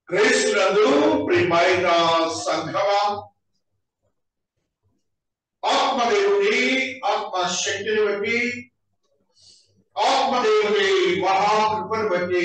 క్రీస్తునందు ప్రియమైన సంఘమా, ఆత్మదేవుని ఆత్మశక్తిని బట్టి, ఆత్మదేవుని మహాకృపను బట్టి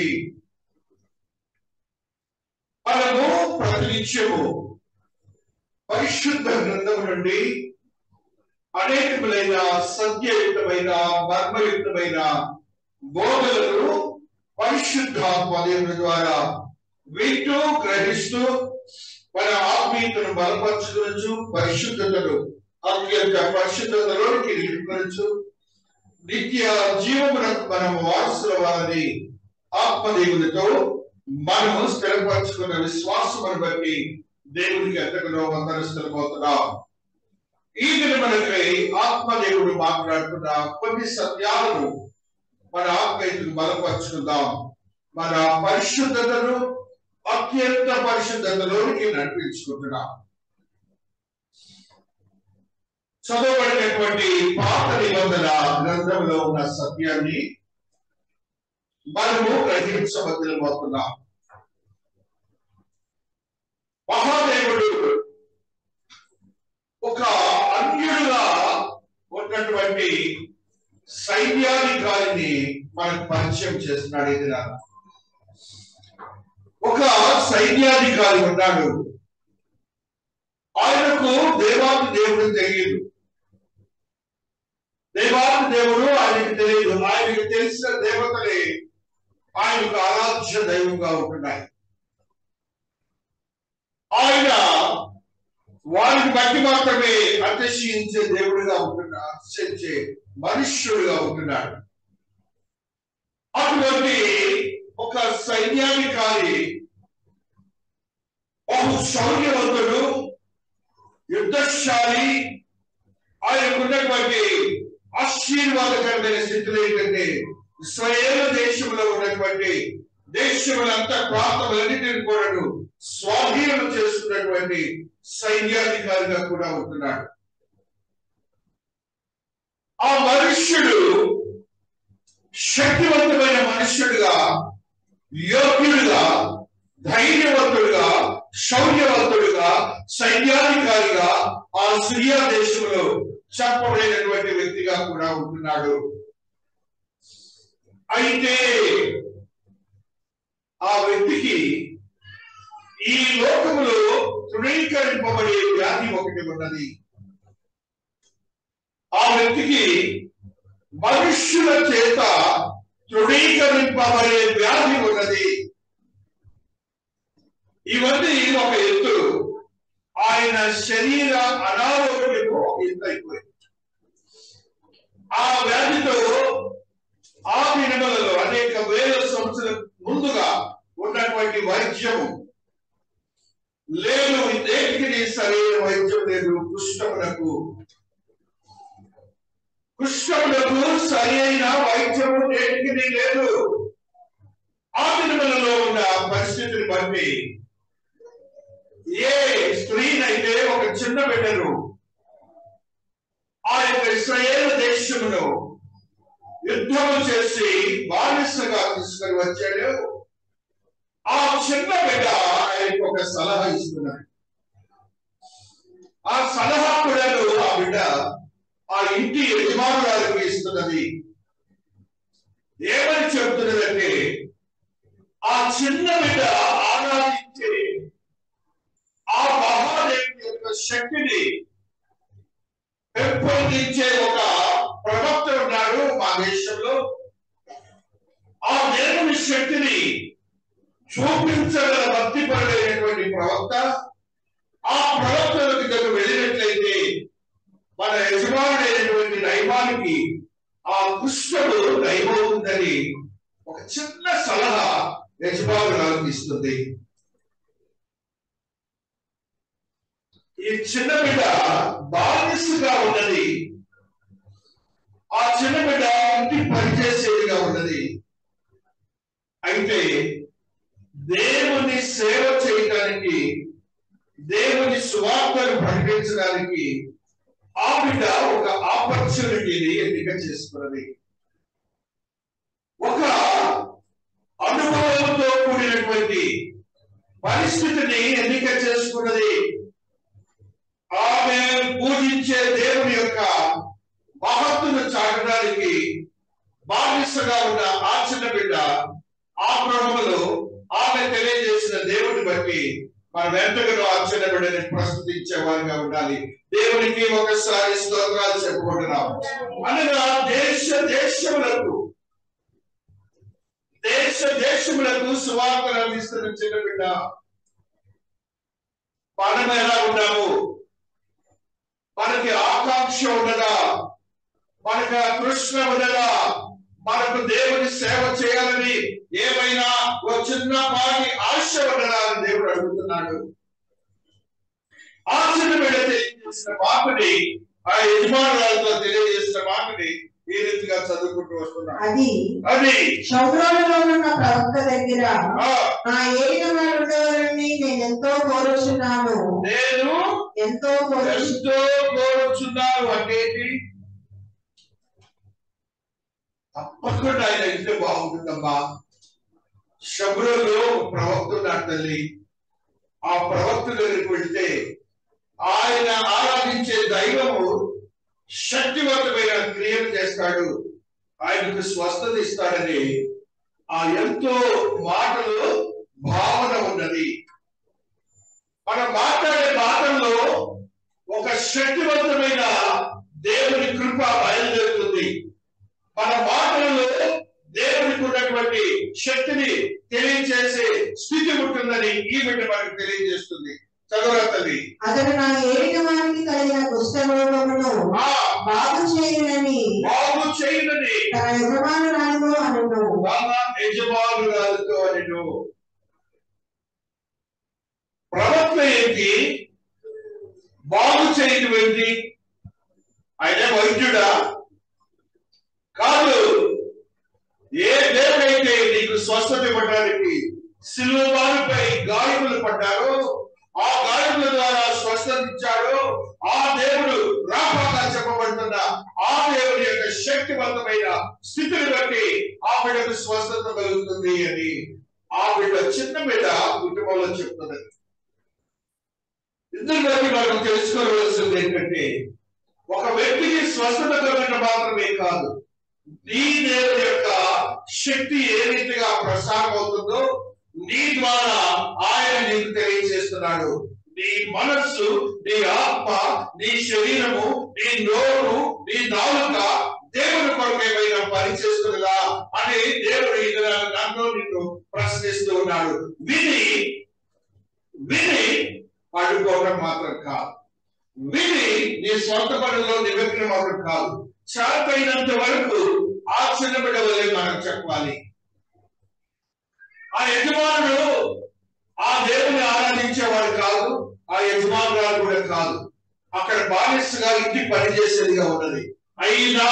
మనము ప్రతినిత్యము పరిశుద్ధ గ్రంథము నుండి అనేకములైన సత్యయుక్తమైన మర్మయుక్తమైన బోధనలు పరిశుద్ధాత్మ దేవుని ద్వారా వింటూ గ్రహిస్తూ మన ఆత్మీయతను బలపరచుకోవచ్చు, పరిశుద్ధతను అత్యంత పరిశుద్ధతలోనికి నిలుపుకోవచ్చు, నిత్య జీవమునకు మనము వారసులవ్వాలని ఆత్మదేవునితో మనము స్థిరపరచుకున్న విశ్వాసమును బట్టి దేవునికి ఎంతగానో వందనస్తులమవుతున్నాం. ఈ దినమునకై ఆత్మదేవుడు మాట్లాడుతున్న కొన్ని సత్యాలను మన ఆత్మీయతను బలపరుచుకుందాం. మన పరిశుద్ధతను అత్యంత పరిశుద్ధతలోనికి నడిపించుకుంటున్నాం. చదవబడినటువంటి పాత నిబంధన గ్రంథంలో ఉన్న సత్యాన్ని మనము గ్రహించబోతున్నాం. మహాదేవుడు ఒక అన్యుడుగా ఉన్నటువంటి సైన్యాధికారిని మనకు పరిచయం చేస్తున్నాడు. ఇది ఒక సైన్యాధికారి ఉన్నాడు. ఆయనకు దేవాది దేవుడు తెలియదు, దేవాది దేవుడు ఆయనకు తెలియదు. ఆయనకు తెలిసిన దేవతలే ఆయనకు ఆరాధ్య దైవంగా ఉంటున్నాయి. ఆయన వారిని బట్టి మాత్రమే అతిశయించే దేవుడిగా ఉంటున్నాడు, అతిశయించే మనుష్యుడిగా ఉంటున్నాడు. అటువంటి ఒక సైన్యాధికారి, బహు శౌర్యవంతుడు, యుద్ధశాలి. ఆయనకున్నటువంటి ఆశీర్వాదకరమైన స్థితులు ఏంటంటే, ఇశ్రాయేలు దేశంలో ఉన్నటువంటి దేశములంతా ప్రాంతములన్నిటిని కూడా స్వాధీనం చేసుకున్నటువంటి సైన్యాధికారిగా కూడా ఉంటున్నాడు. ఆ మనుష్యుడు శక్తివంతమైన మనుష్యుడుగా, యోగ్యుడుగా, ధైర్యవంతుడుగా, శౌర్యవంతుడుగా, సైన్యాధికారిగా ఆ సిరియా దేశంలో చెప్పబడినటువంటి వ్యక్తిగా కూడా ఉంటున్నాడు. అయితే ఆ వ్యక్తికి ఈ లోకములో తృణీకరింపబడే వ్యాధి ఒకటి ఉన్నది. ఆ వ్యక్తికి మనుష్యుల చేత తృణీకరింపబడే వ్యాధి ఉన్నది. ఇవన్నీ ఒక ఎత్తు. ఆయన శరీర అనారోగ్యము ఒక ఎత్తు అయిపోయింది. ఆ వ్యాధితో ఆ దినములలో అనేక వేల సంవత్సరాల ముందుగా ఉన్నటువంటి వైద్యము లేదు, దేనికి సరైన వైద్యం లేదు. కుష్ఠములకు సరి అయిన వైద్యము దేనికి లేదు. ఆ దినములలో ఉన్న పరిస్థితిని బట్టి ఏ స్త్రీనైతే ఒక చిన్న బిడ్డను ఆ యొక్క ఇశ్రాయేలు దేశమును యుద్ధము చేసి బానిసగా తీసుకొని వచ్చాడు, ఆ చిన్న బిడ్డ ఆయనకు ఒక సలహా ఇస్తున్నాడు. ఆ సలహా కూడా ఆ బిడ్డ ఆ ఇంటి యజమానురాలకు ఇస్తున్నది. ఏమని చెబుతున్నదంటే, ఆ చిన్న బిడ్డ ఆరాధించే ఆ మహాదేవుని యొక్క శక్తిని పెంపొందించే ఒక ప్రవక్త ఉన్నాడు మా దేశంలో. ఆ దేవుని శక్తిని చూపించగల భక్తిపరుడైనటువంటి ప్రవక్త, ఆ ప్రవక్త దగ్గరకు వెళ్ళినట్లయితే మన యజమానుడైనటువంటి నయమానికి ఆ కుష్ఠుడు నయమవుతుందని ఒక చిన్న సలహా యజమానురాలకు ఇస్తుంది. ఈ చిన్న బిడ్డ బానిసగా ఉన్నది. ఆ చిన్న బిడ్డ ఇంటి పనిచేసేదిగా ఉన్నది. అయితే దేవుని సేవ చేయడానికి, దేవుని సువార్తను ప్రకటించడానికి ఆ బిడ్డ ఒక ఆపర్చునిటీని ఎన్నిక చేసుకున్నది. ఒక అనుభవంతో కూడినటువంటి పరిస్థితిని ఎన్నిక చేసుకున్నది. ఆమె పూజించే దేవుని యొక్క మహత్తును చాటడానికి బానిసగా ఉన్న ఆ చిన్న బిడ్డ ఆబ్రహములో ఆమె తెలియజేసిన దేవుని బట్టి మనం ఎంతగానో ఆ చిన్న బిడ్డని ప్రస్తుతించే వారిగా ఉండాలి. దేవునికి ఒకసారి స్తోత్రాలు చెప్పుకుంటున్నాం. అనగా దేశ దేశములకు సువార్తను అందిస్తున్న చిన్న బిడ్డ మనం ఎలా ఉన్నాము? మనకి ఆకాంక్ష ఉన్నదా? మనకు కృష్ణ ఉన్నదా? మనకు దేవుని సేవ చేయాలని ఏమైనా ఒక చిన్నపాటి ఆశ ఉన్నదా అని దేవుడు అడుగుతున్నాడు. ఆ చిన్న బిడ్డ తెలియజేసిన మాటని, ఆ యజమానురాలతో తెలియజేసిన మాటని ఈ రీతిగా చదువుకుంటూ వస్తున్నాడు. అది షోమ్రోనులో ఉన్న ప్రవక్త దగ్గర నా ఏలిన వారు ఉండేవారని నేను ఎంతో కోరుచున్నాను. అంటే తప్పకుండా ఆయన ఇంటే బాగుంటుందమ్మా. షోమ్రోనులో ప్రవక్త ఉన్నాడు తల్లి. ఆ ప్రవక్త దగ్గరికి వెళ్తే ఆయన ఆరాధించే దైవము శక్తివంతమైన క్రియలు చేస్తాడు, ఆయనకు స్వస్థత ఇస్తాడని ఆ ఎంతో మాటలో భావన ఉన్నది. మనం మాట్లాడే మాటల్లో ఒక శక్తివంతమైన దేవుని కృప బయలుదేరుతుంది. మన మాటలలో దేవునికి ఉన్నటువంటి శక్తిని తెలియజేసే స్థితి ఉంటుందని ఈ బిడ్డ మనకు తెలియజేస్తుంది. చదవరా తల్లి. అతడు నా ఏలిన వారికి కలిగిన కుష్ఠరోగమును బాగు చేయనని తన యజమానురాలితో అనెను. ప్రవక్త ఏంటి? బాగు చేయడం ఏంటి? ఆయన వైద్యుడా? కాదు. ఏ దేవుడైతే నీకు స్వస్థత ఇవ్వడానికి సిలువపై గాయములు పడ్డారో, ఆ గాయముల ద్వారా స్వస్థత ఇచ్చాడు, ఆ దేవుడు రాపాగా చెప్పబడుతున్న ఆ దేవుడి యొక్క శక్తివంతమైన స్థితిని బట్టి ఆ బిడ్డకు స్వస్థత కలుగుతుంది అని ఆ బిడ్డ చిన్న బిడ్డ కుటుంబంలో చెప్తున్నది. ఇందులో బట్టి మనం తెలుసుకోవలసింది ఏంటంటే, ఒక వ్యక్తికి స్వస్థత కలగడం మాత్రమే కాదు, నీ దేవుడి యొక్క శక్తి ఏ రీతిగా ప్రసారం అవుతుందో నీ ద్వారా ఆయన నీకు తెలియజేస్తున్నాడు. నీ మనస్సు, నీ ఆత్మ, నీ శరీరము, నీ నోరు, నీ నాలుక దేవుని కొరకు ఏమైనా పనిచేస్తుందా అని దేవుడు నన్ను నిన్ను ప్రశ్నిస్తూ ఉన్నాడు. విని పడుకోవడం మాత్రం కాదు, విని నీ సొంత పనుల్లో నిమగ్నం అవ్వడం కాదు, చాలైనంత వరకు ఆ చిన్న బిడ్డ వల్లే మనం చెప్పాలి. ఆ యజమానుడు ఆ దేవుని ఆరాధించేవాడు కాదు, ఆ యజమానురాలు కూడా కాదు. అక్కడ బానిసగా ఇంటి పనిచేసేదిగా ఉన్నది. అయినా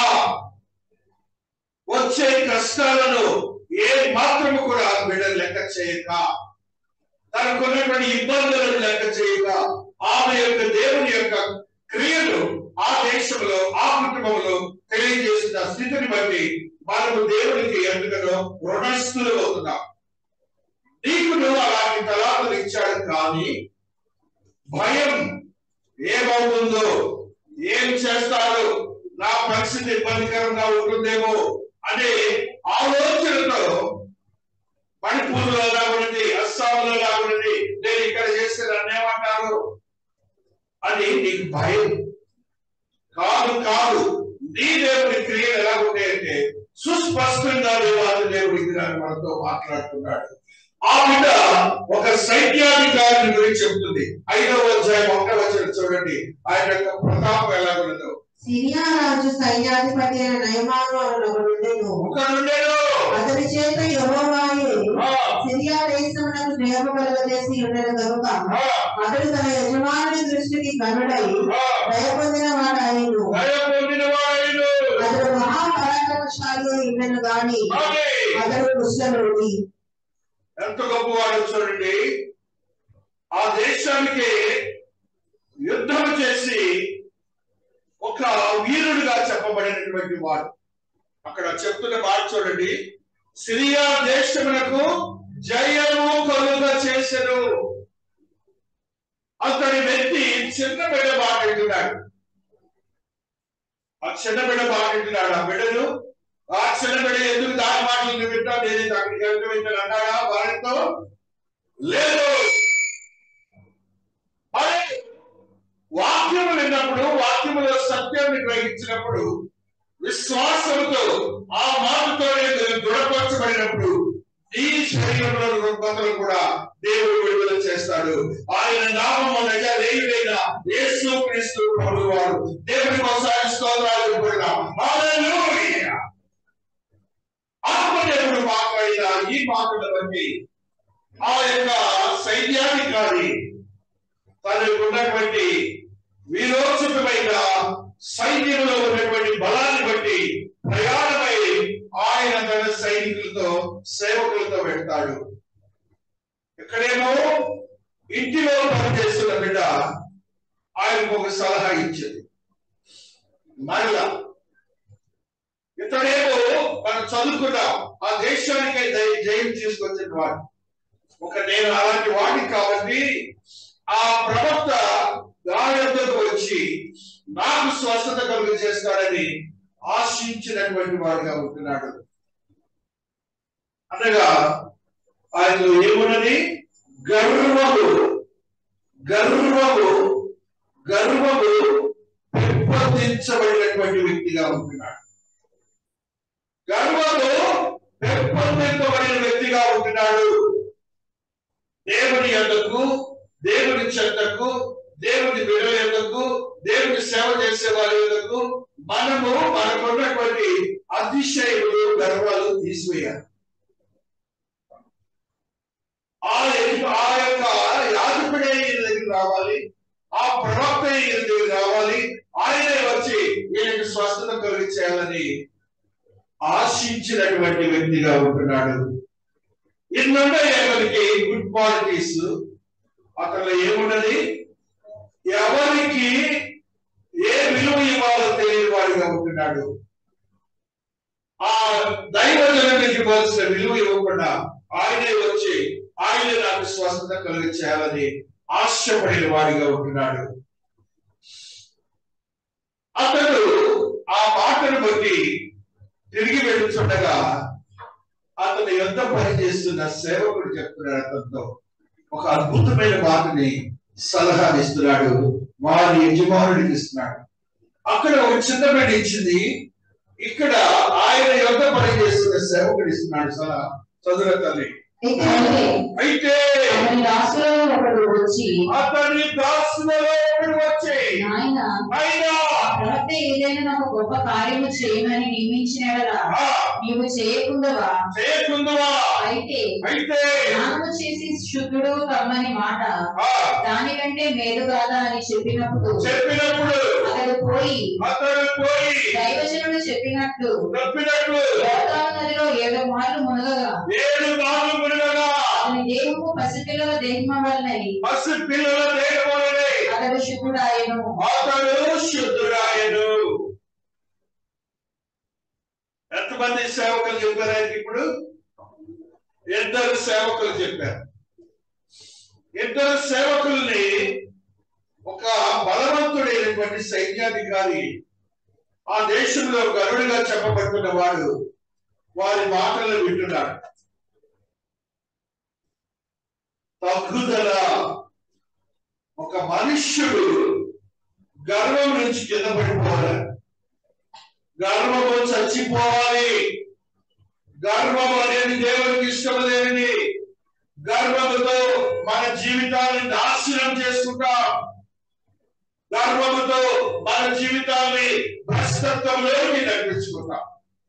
వచ్చే కష్టాలను ఏ మాత్రము కూడా బిడ్డ లెక్క చేయక, తనకున్నటువంటి ఇబ్బందులను లెక్క చేయక, ఆమె యొక్క దేవుని యొక్క క్రియలు ఆ దేశంలో ఆ కుటుంబంలో తెలియజేసిన స్థితిని బట్టి మనము దేవునికి ఎందుకనో రుణస్థులు అవుతున్నాం. నీకు అలాంటి తలాంతులు ఇచ్చాడు, కానీ భయం ఏమవుతుందో, ఏం చేస్తారో, నా పరిస్థితి ఇబ్బందికరంగా ఉంటుందేమో అనే ఆలోచనతో మణిపూర్లో లాగుంది, అస్సాంలో లాగుంది, నేను ఇక్కడ చేస్తే నన్నేమంటారు అని నీకు భయం. కాదు, నీ దేవుడి క్రియలు ఎలా ఉంటాయంటే సుస్పష్టంగా దేవాది దేవుడి దినాన్ని మనతో మాట్లాడుతున్నాడు. ఆ బిడ్డ ఒక సైన్యాధికారిని గురించి చెబుతుంది. 5వ అధ్యాయం 1వ వచనం చూడండి, ఆయన యొక్క ప్రతాపం ఎలా ఉన్నదో. సిరియా రాజు సైన్యాధిపతి అయిన నయమాను అను ఒకడుండెను. అతని చేత యెహోవాయే సిరియా దేశమునకు జయము కలుగజేసి ఉండెను కనుక అతడు తన యజమానుని దృష్టికి కనుడై దయపొందిన వాడాయెను. అతడు మహాపరాక్రమశాలి ఉండెను గాని అతడు కుష్ఠరోగి. ఎంత గొప్పవాడు చూడండి. ఆ దేశానికి యుద్ధం చేసి ఒక వీరుడుగా చెప్పబడినటువంటి వాడు. అక్కడ చెప్తున్న మాట చూడండి, సిరియా దేశమునకు జయము కలుగ చేసెను. అతని వ్యక్తి చిన్న బిడ్డ మాట వింటున్నాడు. ఆ చిన్న బిడ్డ మాట వింటున్నాడు. ఆ బిడ్డను ఆ చిన్న బిడ్డ ఎందుకు దాని మాటలు వింటా, నేను అక్కడికి వెళ్తూ వింటాను అన్నాడా వారితో? లేదు. అదే వాక్యము విన్నప్పుడు, వాక్యములో సత్యాన్ని గ్రహించినప్పుడు, విశ్వాసంతో ఆ మాటతో దృఢపరచబడినప్పుడు ఈ శరీరంలో రుగ్మతలు కూడా దేవుడు విడుదల చేస్తాడు. ఆయన నామము నజరేయుడైన యేసుక్రీస్తు ప్రభువు వారు దేవునికి ఒకసారి స్తోత్రాలు చెప్పుకుందాం. హల్లెలూయా. ఆత్మదేవుడు మాట్లాడిన ఈ మాటల బట్టి ఆ యొక్క సైన్యాధికారి తనకు ఉన్నటువంటి వీరోచితమైన సైన్యంలో ఉన్నటువంటి బలాన్ని బట్టి ప్రయాణమై ఆయన తన సైనికులతో సేవకులతో వెళ్తాడు. ఇక్కడేమో ఇంటిలో పనిచేస్తున్న బిడ్డ ఆయనకు ఒక సలహా ఇచ్చింది. మరలా ఇతడేమో మనం చదువుకున్నాం, ఆ దేశానికే జయం తీసుకొచ్చిన వాడు. నేను అలాంటి వాడిని కాబట్టి ఆ ప్రవక్త గాఢకు వచ్చి నాకు స్వస్థత కలుగు చేస్తాడని ఆశించినటువంటి వాడిగా ఉంటున్నాడు. అనగా ఆయనలో ఏమున్నది? గర్వము పెంపొందించబడినటువంటి వ్యక్తిగా ఉంటున్నాడు. గర్వము పెంపొందింపబడిన వ్యక్తిగా ఉంటున్నాడు. దేవుని యొద్దకు, దేవుని చెంతకు, దేవుని బిడ్డల యొద్దకు, దేవుని సేవ చేసే వారి యొద్దకు మనము మనకున్నటువంటి అతిశయములు, గర్వాలు తీసివేయాలి. ఆ యొక్క యాజకుడే ఈయన దగ్గర రావాలి, ఆ ప్రవక్త ఈయన దగ్గర రావాలి, ఆయనే వచ్చి ఈయనకు స్వస్థత కలిగించాలని ఆశించినటువంటి వ్యక్తిగా ఉంటున్నాడు. ఇన్నుండే అతనికి గుడ్ క్వాలిటీస్. అతను ఏమున్నది? ఎవరికి ఏ విలువ ఇవ్వాలో తెలియని వాడిగా ఉంటున్నాడు. ఆ దైవజనానికి ఇవ్వాల్సిన విలువ ఇవ్వకుండా ఆయనే వచ్చి ఆయనే నాకు స్వస్థత కలిగించాలని ఆశపడిన వాడిగా ఉంటున్నాడు. అతడు ఆ మాటను బట్టి తిరిగి వెళ్తుండగా అతను ఎంత పనిచేస్తున్న సేవకుడు చెప్తున్నాడు. అతనితో ఒక అద్భుతమైన మాటని సలహా ఇస్తున్నాడు, వారి యజమానుడికి ఇస్తున్నాడు. అక్కడ ఒక చిన్న బిడ్డ ఇచ్చింది, ఇక్కడ ఆయన ఎంత పనిచేస్తున్న సేవకుడు ఇస్తున్నాడు సలహా. చదువు తల్లి. అయితే అతని దాసులలో ఒకడు వచ్చి ప్రవక్త ఏదైనా నాకు గొప్ప కార్యము చేయమని నియమించినడలా నీవు చేయకుందవా? అయితే స్నానము చేసి శుద్ధుడు కమ్మని మాట దానికంటే మేలు కాదా అని చెప్పినప్పుడు అతడు పోయి దైవజనుడు చెప్పినట్లు యోర్దాను నదిలో 7 మార్లు మునగగా అతని దేహము పసిపిల్లల దేహము వలనని అతడు శుద్ధుడాయెను. ఎంతమంది సేవకులు చెప్పారు? ఇప్పుడు 2 సేవకులు చెప్పారు. 2 సేవకుల్ని ఒక బలవంతుడైనటువంటి సైన్యాధికారి, ఆ దేశంలో గరుడుగా చెప్పబడుతున్న వాడు వారి మాటలను వింటున్నాడు. తగ్గుదల. ఒక మనుష్యుడు గర్వం నుంచి కింద పడిపోవాలి, గర్వము చచ్చిపోవాలి. గర్వము అనేది దేవునికి ఇష్టం లేనిది. గర్వముతో మన జీవితాన్ని నాశనం చేసుకుంటాం. గర్వముతో మన జీవితాన్ని భ్రష్టత్వంలోకి నడిపించుకుంటాం.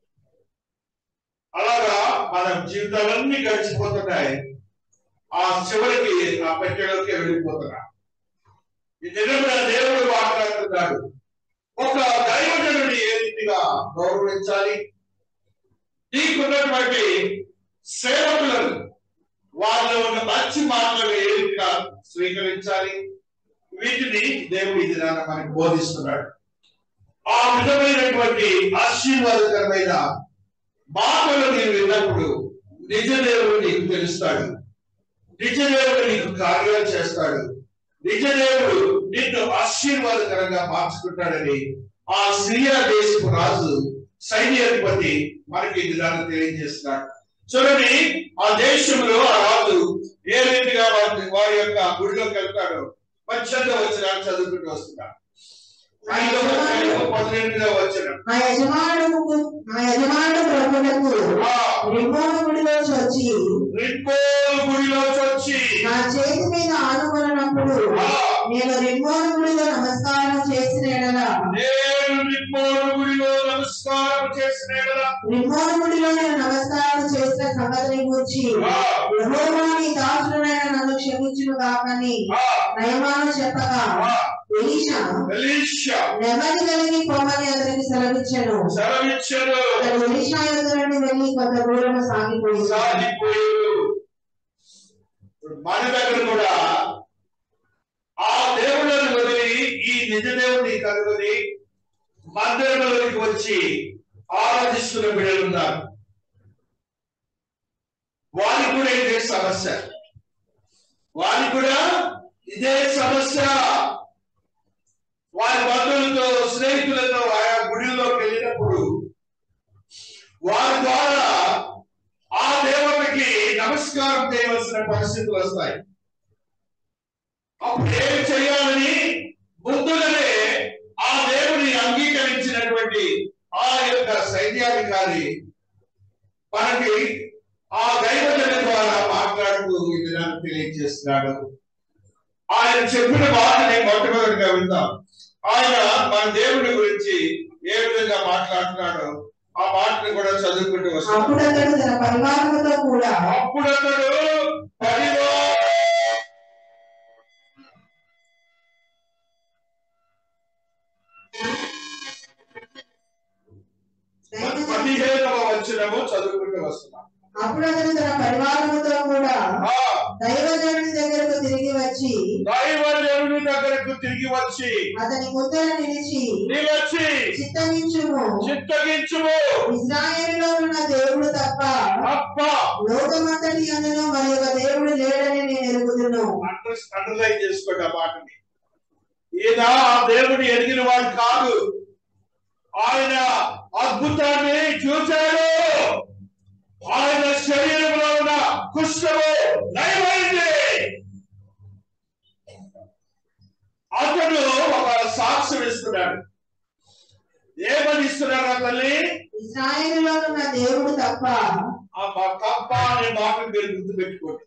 అలాగా మన జీవితాలన్నీ గడిచిపోతున్నాయి. ఆ చివరికి ఆ పెట్టెలోకి వెళ్ళిపోతున్నా. ఈ దినమున దేవుడు మాట్లాడుతున్నాడు, ఒక దైవజనుడిని ఏ రీతిగా గౌరవించాలి, నీకున్నటువంటి సేవకులను వాళ్ళలో ఉన్న మంచి మాటలను ఏ రీతిగా స్వీకరించాలి, వీటిని దేవుడు ఈ దినాన మనకు బోధిస్తున్నాడు. ఆ విధమైనటువంటి ఆశీర్వాదకరమైన మాటలు నేను విన్నప్పుడు నిజ దేవుడు నీకు తెలుస్తాడు, నిజ దేవుడు నీకు కార్యాలు చేస్తాడు, నిజ దేవుడు నిన్ను ఆశీర్వాదకరంగా మార్చుకుంటాడని ఆ సిరియా దేశపు రాజు సైన్యాధిపతి మనకి ఈ విధానం తెలియజేస్తున్నాడు. చూడండి, ఆ దేశంలో ఆ రాజు ఏ రీతిగా వారి యొక్క గుడిలోకి వెళ్తాడో 18వ వచనాన్ని చదువుకుంటూ వస్తున్నాడు. 18వ వచనం. నా యజమానుడు ప్రభువులకు రిమ్మోను గుడిలోకి వచ్చి నా చేతి మీద ఆనుకొన్నప్పుడు నేను రిమ్మోను గుడిలో నమస్కారం చేసిన ఎడల రిమ్మోను గుడిలో నేను నమస్కారం చేసిన సంగతిని గురించి యెహోవా నీ దాసుడైన నన్ను క్షమించును గాకని నయమాను చెప్పగా ఎలీషా నెమ్మది కలిగి పొమ్మని అతనికి సెలవిచ్చాను. అతడు ఎలీషా యొద్ద నుండి వెళ్ళి కొంత దూరం సాగిపోయాడు. మన దగ్గర కూడా ఆ దేవుళ్ళను వదిలి ఈ నిజ దేవుడిని కనుగొని మందిరంలోకి వచ్చి ఆరాధిస్తున్న బిడ్డలు ఉన్నారు. వారికి కూడా ఇదే సమస్య, వారికి కూడా ఇదే సమస్య. వారి బంధువులతో స్నేహితులతో ఆయా గుడిలోకి వెళ్ళినప్పుడు వారి ద్వారా ఆ దేవతకి నమస్కారం చేయవలసిన పరిస్థితులు వస్తాయి. అప్పుడు ఏం చేయాలని ముందుగానే ఆ దేవుని అంగీకరించినటువంటి ఆ యొక్క సైన్యాధికారి మనకి ఆ దైవజన ద్వారా మాట్లాడుతూ ఈ దినాన్ని తెలియజేస్తున్నాడు. ఆయన చెప్పిన మాటని మొట్టమొదటిగా విందాం. ఆయన మన దేవుడి గురించి ఏ విధంగా మాట్లాడుతున్నాడో ఆ మాటను కూడా చదువుకుంటూ వస్తాడు. అప్పుడు అతడు తన పరివారముతో కూడా చదువుకుంటూ వస్తున్నాం. అప్పుడు అతడు తన పరివారముతో కూడా దైవజనుడి దగ్గరకు తిరిగి వచ్చి అతని ముందర నిలిచి చిత్తగించుము, ఇశ్రాయేలులో ఉన్న దేవుడు తప్ప లోకమంతటి యందును మరి ఒక దేవుడు లేడని నేను ఎరుగుదును. అండర్లైన్ చేసుకోండి ఆ మాటని. ఈయన ఆ దేవుని ఎరిగిన వాడు కాదు, ఆయన అద్భుతాన్ని చూశాడు. ఆయన శరీరంలో ఉన్న కుష్ఠము నయమైంది. అతడు ఒక సాక్ష్యం ఇస్తున్నాడు. ఏమని ఇస్తున్నాడు ఆ తల్లి? ఇశ్రాయేలులో ఉన్న దేవుడు తప్ప. ఆ తప్ప అనే మాట మీరు గుర్తుపెట్టుకోండి.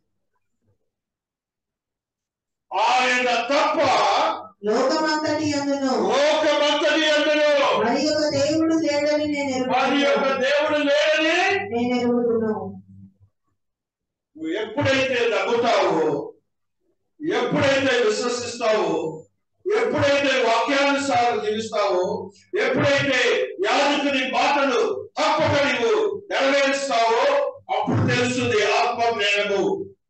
ఆయన తప్ప లోకమంతటి యందును మరి ఒక దేవుడు లేడని నేను ఎరుగుదును. నువ్వు ఎప్పుడైతే నమ్ముతావో, ఎప్పుడైతే విశ్వసిస్తావో, ఎప్పుడైతే వాక్యానుసారం జీవిస్తావో, ఎప్పుడైతే యాజకుని మాటలు తప్పక నీవు నెరవేరుస్తావో అప్పుడు తెలుస్తుంది ఆత్మ జ్ఞానము.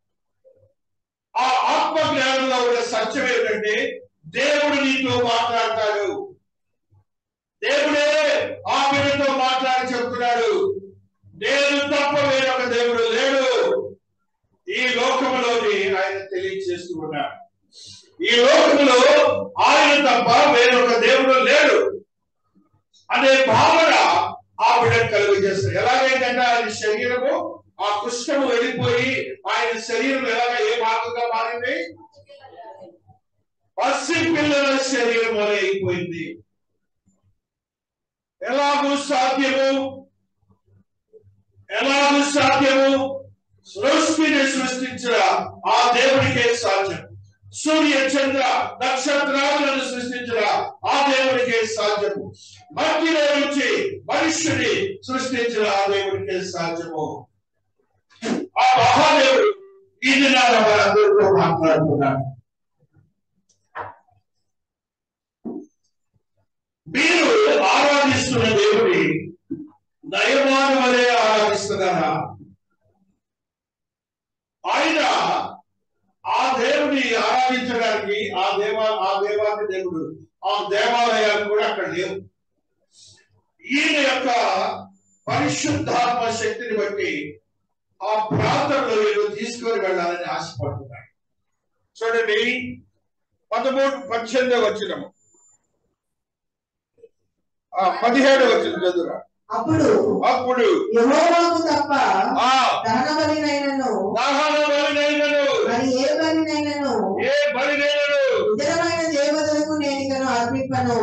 ఆ ఆత్మ జ్ఞానంలో ఉన్న సత్యం ఏంటంటే దేవుడు నీతో మాట్లాడతాడు. దేవుడే ఆ బిడ్డతో మాట్లాడి చెప్తున్నాడు, నేను తప్ప వేరొక దేవుడు లేడు. ఈ లోకములోని ఆయన తెలియజేస్తూ ఉన్నాడు. ఈ లోకములో ఆయన తప్ప వేరొక దేవుడు లేడు అనే భావన ఆ బిడ్డను కలుగజేస్తాడు. ఎలాగైందంటే ఆయన శరీరము ఆ కుష్ఠము వెళ్ళిపోయి ఆయన శరీరం ఎలాగ ఏ భాగంగా మారింది? పసి పిల్లల శరీరం వల్ల అయిపోయింది. ఎలాగూ సాధ్యము? సృష్టిని సృష్టించిన ఆ దేవుడికే సాధ్యం. సూర్య చంద్ర నక్షత్రాలను సృష్టించిన ఆ దేవుడికే సాధ్యము. మట్టిలో నుంచి మనుష్యుని సృష్టించిన ఆ దేవుడికే సాధ్యము. ఆ మహాదేవుడు ఈ దినాన మనందరితో మాట్లాడుతున్నాడు. మీరు ఆరాధిస్తున్న దేవుడి నయమాను వలె ఆరాధిస్తున్నారా? ఆయన ఆ దేవుని ఆరాధించడానికి ఆ దేవాది దేవుడు ఆ దేవాలయాలు కూడా అక్కడ లేవు. ఈయన యొక్క పరిశుద్ధాత్మ శక్తిని బట్టి ఆ ప్రాంతంలో వీళ్ళు తీసుకొని వెళ్ళాలని ఆశపడుతున్నాడు. చూడండి 13-18 వచ్చినము 17 వచ్చిన చదువురా. అప్పుడు యెహోవాకు తప్ప దహన బలినైనను మరి ఏ బలినైనను ఇతరమైన దేవతలకు నేను అర్పింపను.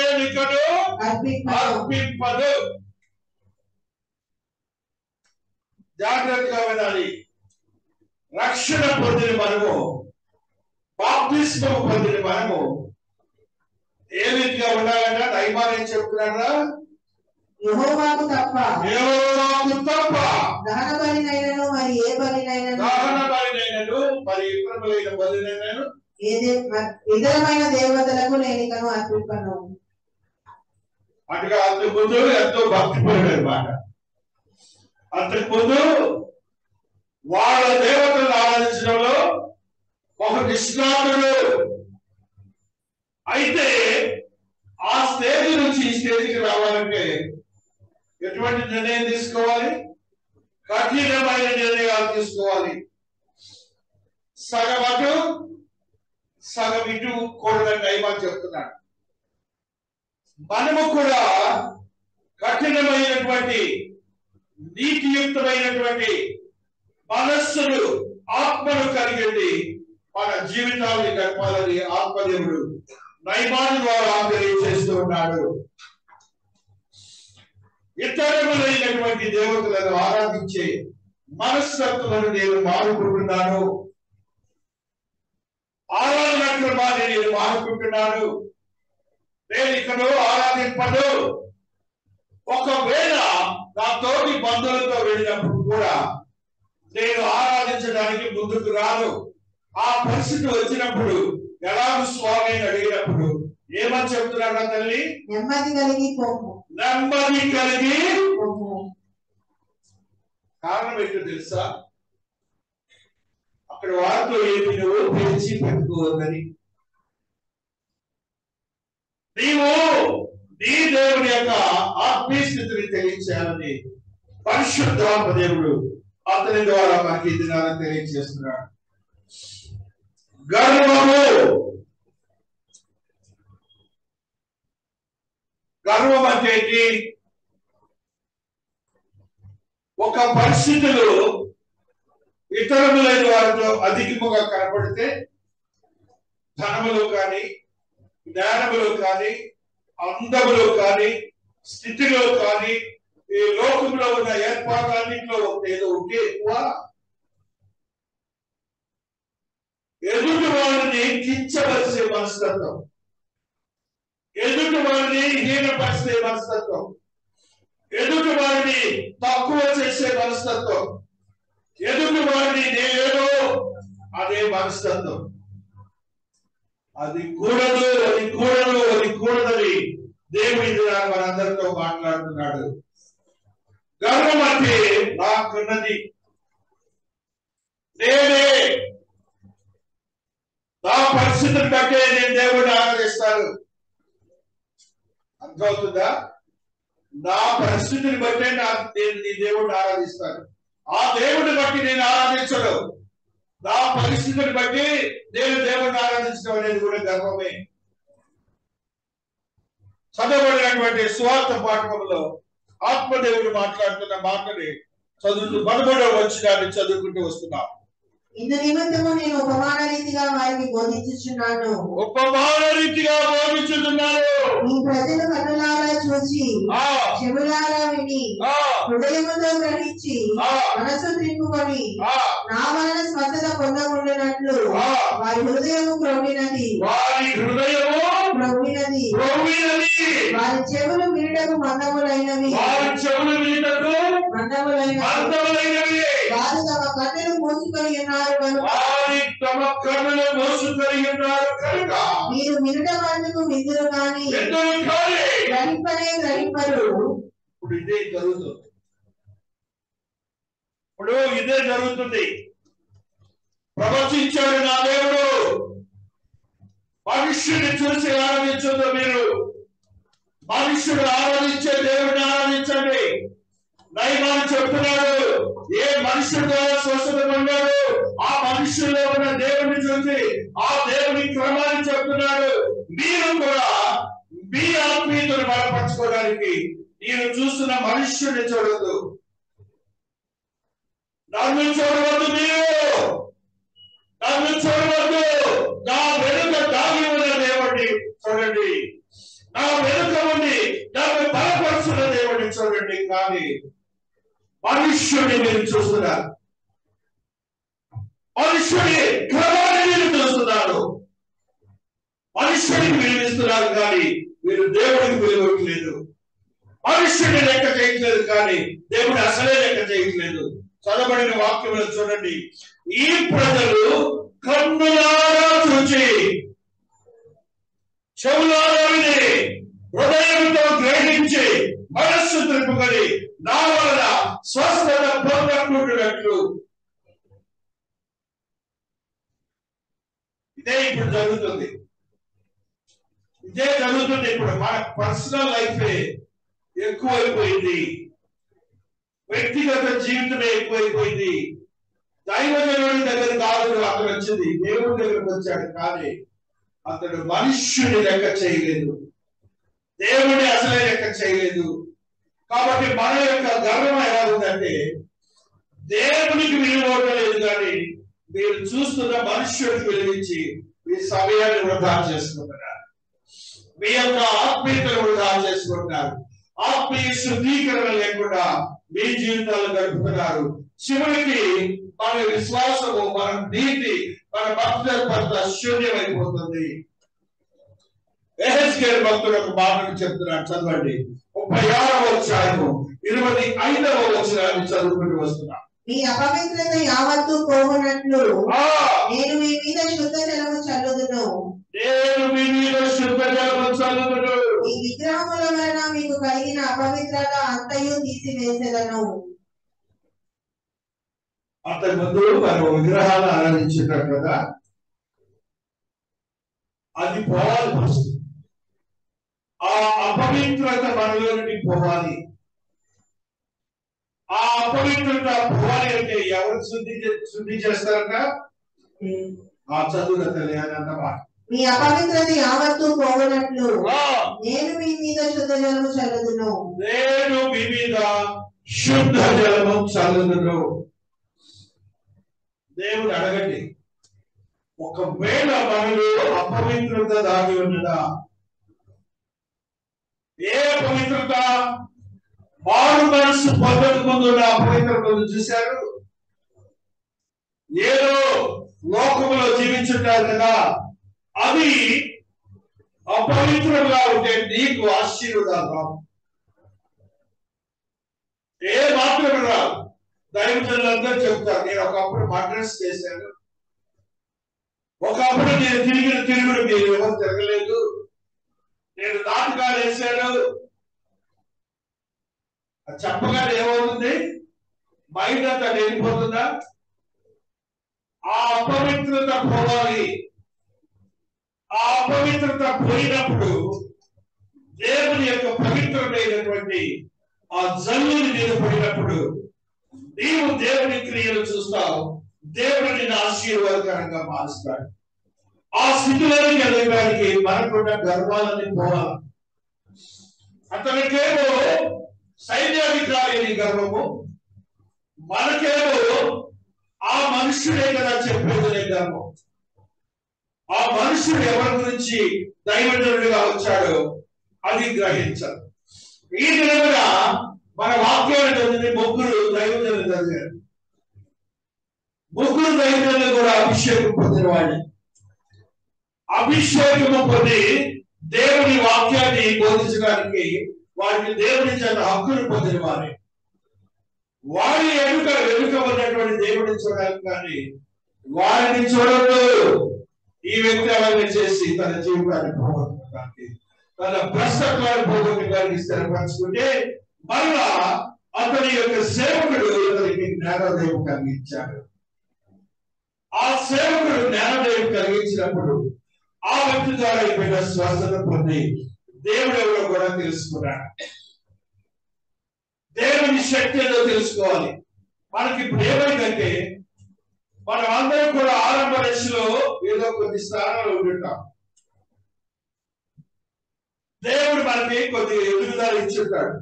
జాగ్రత్తగా వినాలి. రక్షణ పొందిన మనము, బాప్తిస్మం పొందిన మనము ఏ రీతిగా ఉండాలన్నా నయమాన్ ఏం చెప్తున్నారా? యెహోవాకు తప్ప దహన బలినైనను మరి ఇతరమైన బలినైనను ఇతరమైన దేవతలకు నేను అర్పింపను. అటుగా అంతకుముందు ఎంతో భక్తిపరుడు అన్నమాట. అంతకుముందు వాళ్ళ దేవతలను ఆరాధించడంలో ఒక నిష్ణాతుడు. అయితే ఆ స్టేజ్ నుంచి ఈ స్టేజ్కి రావాలంటే ఎటువంటి నిర్ణయం తీసుకోవాలి? కఠినమైన నిర్ణయాలు తీసుకోవాలి. సగం అటు సగం ఇటు కూడదని నయమాన్ చెప్తున్నాడు. మనము కూడా కఠినమైనటువంటి నీతియుక్తమైనటువంటి మనస్సును, ఆత్మను కలిగి మన జీవితాన్ని గడపాలని ఆత్మదేవుడు నయమాను ద్వారా తెలియజేస్తూ ఉన్నాడు. ఇతరములైనటువంటి దేవతలను ఆరాధించే మనస్తత్వాలను నేను మానుకుంటున్నాను. ఆరాధన క్రమాన్ని నేను మానుకుంటున్నాను. నేను ఇక్కడ ఆరాధింపను. ఒకవేళ నా తోటి బంధువులతో వెళ్ళినప్పుడు కూడా నేను ఆరాధించడానికి ముందుకు రాను. ఆ పరిస్థితి వచ్చినప్పుడు ఎలాగూ స్వామి అడిగినప్పుడు ఏమని చెప్తున్నాడు తల్లి? నెమ్మది కలిగి కారణం ఏంటో తెలుసా? అక్కడ వారితో ఏమి నువ్వు పిలిచి పెట్టుకోవద్దని. నీవు నీ దేవుని యొక్క ఆత్మీయ స్థితిని తెలియచేయాలని పరిశుద్ధాత్మ దేవుడు అతని ద్వారా మనకి ఈ దినాన్ని తెలియజేస్తున్నాడు. గర్వం అంటే ఒక పరిస్థితిలో ఇతరులైన వారితో అధికముగా కనపడితే, ధనములో కానీ, జ్ఞానములో కానీ, అందములో కానీ, స్థితిలో కానీ, ఈ లోకంలో ఉన్న ఏర్పాట్లన్నింటిలో ఏదో ఉంటే ఎక్కువ ఎదుటి వారిని కించవలసే మనస్తత్వం, ఎదుటి వారిని హీనపరిచే మనస్తత్వం, ఎదుటి వారిని తక్కువ చేసే మనస్తత్వం, ఎదుటి వారిని నేనేదో అదే మనస్తత్వం. అది కూడదు, అది కూడదు, అది కూడదని దేవుడి మనందరితో మాట్లాడుతున్నాడు. గర్వం అంటే నాకున్నది, నేనే, నా పరిస్థితిని బట్టే నేను దేవుడిని ఆరాధిస్తాను. అర్థమవుతుందా? నా పరిస్థితిని బట్టే నేను నీ దేవుడిని ఆరాధిస్తాను. ఆ దేవుడిని బట్టి నేను ఆరాధించను. నా పరిస్థితిని బట్టి నేను దేవుడిని ఆరాధించడం అనేది కూడా గర్వమే. చదవబడినటువంటి సువార్త పాఠంలో ఆత్మదేవుడు మాట్లాడుతున్న మాటని చదువుతూ 13వ వచనాన్ని చదువుకుంటూ వస్తున్నాం. ఇందు నిమిత్తము నేను ఉపమాన రీతిగా వారికి బోధించుచున్నాను. ఈ ప్రజలు కన్నులారా చూచి, చెవులారా విని, హృదయముతో గ్రహించి, మనసు త్రిప్పుకొని నా వలన స్వస్థత పొందకుండానట్లు వారి హృదయము క్రొవ్వినది, వారి చెవులు వినుటకు మందములైనవి, వారు తమ కన్నులు మూసుకొని మీరు వినటం అందుకు విందురు కానీ గ్రహింపనే గ్రహింపరు. ఇప్పుడు ఇదే జరుగుతుంది. ప్రవచించాడు నా దేవుడు, మనుష్యుని చూసి ఆరాధించదు. మీరు మనుష్యుడు ఆరాధించే దేవుడిని ఆరాధించండి. నయమాను చెప్తున్నాడు, ఏ మనుషుడు ద్వారా స్వస్థత పొందాడు ఆ మనుషుల్లో ఉన్న దేవుడిని చూసి ఆ దేవుని క్రమాన్ని చెప్తున్నాడు. మీరు కూడా మీ ఆత్మీయతను బలపరచుకోవడానికి నేను చూస్తున్న మనుష్యుడిని చూడదు, నన్ను చూడవద్దు, నన్ను చూడవద్దు, నా వెనుక దాగి ఉన్న దేవుడిని చూడండి, నా వెనుక ఉండి నన్ను బలపరుచున్న దేవుడిని చూడండి. కానీ మనుష్యుడిని మీరు చూస్తున్నారు, మనుష్యుడి క్రమాన్ని మీరు చూస్తున్నారు, మనుష్యుడికి విలువిస్తున్నారు కానీ మీరు దేవుడికి విలువట్లేదు. మనుష్యుడిని లెక్క చేయట్లేదు కానీ దేవుడు అసలే లెక్క చేయట్లేదు. చదవబడిన వాక్యంలో చూడండి, ఈ ప్రజలు కన్నులారా చూచి చెవులారా విని హృదయంతో గ్రహించి మనస్సు త్రిప్పుకొని నా వలన స్వస్థత పొందకుంటున్నట్లు. ఇదే ఇప్పుడు జరుగుతుంది, ఇదే జరుగుతుంది. ఇప్పుడు మన పర్సనల్ లైఫ్ ఎక్కువైపోయింది, వ్యక్తిగత జీవితమే ఎక్కువైపోయింది. దైవజనుడి దగ్గర కాదు అతను వచ్చింది, దేవుడి దగ్గరకు వచ్చాడు కానీ అతడు మనుష్యుని లెక్క చేయలేదు, దేవుడిని అసలే లెక్క చేయలేదు. కాబట్టి మన యొక్క గర్వం ఎలా ఉందంటే దేవునికి విలువలేదు కానీ మీరు చూస్తున్న మనుష్యుడికి విలువించి మీ సమయాన్ని వృధా చేసుకుంటున్నారు, మీ యొక్క ఆత్మీయతను వృధా చేసుకుంటున్నారు, ఆత్మీయ శుద్ధీకరణ లేకుండా మీ జీవితాలు గడుపుతున్నారు. చివరికి మన విశ్వాసము, మన నీతి, మన భక్త శూన్యమైపోతుంది. యెహెజ్కేలు భక్తుడు ఒక మాటను చెప్తున్నాడు, చదవండి. 36వ అధ్యాయము 25వ వచనాన్ని చదువుకుంటూ వస్తున్నాం. మీ అపవిత్రత యావత్తు పోవునట్లు నేను మీ మీద శుద్ధ జలము చల్లుదును, నేను మీ మీద శుద్ధ జలము చల్లుదును, ఈ విగ్రహముల వలన మీకు కలిగిన అపవిత్రత అంతయు తీసివేసేదను. అంతకు ముందు మనం విగ్రహాలు ఆరాధించుంటాం కదా, అది పోవాలి ఫస్ట్. ఆ అపవిత్రత మనలో నుండి పోవాలి. ఆ అపవిత్రత పోవాలి అంటే ఎవరు శుద్ధి చేస్తారట? ఆ చదువుల తల్లి అని అన్నమాట. మీ అపవిత్రత యావత్తు పోవునట్లు నేను మీ మీద శుద్ధ జలము చల్లుదును, నేను మీ మీద శుద్ధ జలము చల్లుదును. దేవుడు అడగండి, ఒకవేళ మనలో అపవిత్రత దాగి ఉన్నదా? ఏ అపవిత్రత? మారు మనసు పొందక ముందు ఉన్న అపవిత్రతను చూశారు. ఏదో లోకములో జీవించుంటారు కదా, అది అపవిత్రంగా ఉంటే నీకు ఆశీర్వాదాలు రావు, ఏ మాత్రం రావు. దైవజనులందరూ చెప్తారు, నేను ఒకప్పుడు మర్డర్స్ చేశాను, ఒకప్పుడు నేను తిరుగుడు మీరు ఎవరు తిరగలేదు, నేను నాటకాలు వేశాను. చెప్పగానే ఏమవుతుంది? మైండ్ అంతా వెళ్ళిపోతుందా? ఆ అపవిత్రత పోవాలి. ఆ అపవిత్రత పోయినప్పుడు దేవుని యొక్క పవిత్రమైనటువంటి ఆ జల్లుని మీద పడినప్పుడు నీవు దేవుని క్రియలు చూస్తావు, దేవుడు నిన్ను ఆశీర్వాదకరంగా మారుస్తాడు. ఆ స్థితిలోకి వెళ్ళడానికి మనకున్న గర్వాలని పోవాలి. అతనికేమో సైన్యాధికారి గర్వము, మనకేమో ఆ మనుష్యుడే కదా చెప్పేది గర్వం. ఆ మనుష్యుడు ఎవరి గురించి దైవజనుడిగా వచ్చాడో అది గ్రహించాలి. ఈ విధంగా మన వాక్యాన్ని చదివి ముగ్గురు దైవజనులు చదివారు. ముగ్గురు దైవజనులు కూడా అభిషేకం పొందిన వాడి, అభిషేకము పొంది దేవుని వాక్యాన్ని బోధించడానికి వారికి దేవుని చేత హక్కును పొందిన వారి, వారి వెనుక ఉన్నటువంటి దేవుడిని చూడాలి కానీ వారిని చూడద్దు. ఈ వ్యక్తి అవన్నీ చేసి తన జీవితాన్ని పోగొట్టుకోవడానికి, తన భ్రష్టత్వాన్ని పోగొట్టుకోవడానికి స్థిరపరచుకుంటే మరలా అతని యొక్క సేవకుడు అతనికి జ్ఞానోదయం కలిగించాడు. ఆ సేవకుడు జ్ఞానోదయం కలిగించినప్పుడు ఆ వ్యక్తి ద్వారా అయిపోయిన స్వస్థత పొంది దేవుడు ఎవరో కూడా తెలుసుకున్నాడు. దేవుని శక్తి ఏదో తెలుసుకోవాలి. మనకి ఇప్పుడు ఏమైందంటే మనం అందరం కూడా ఆరంభ దశలో ఏదో కొన్ని స్థానాలు ఉంటుంటాం. దేవుడు మనకి కొద్ది ఎదుగుదల ఇచ్చుంటాడు.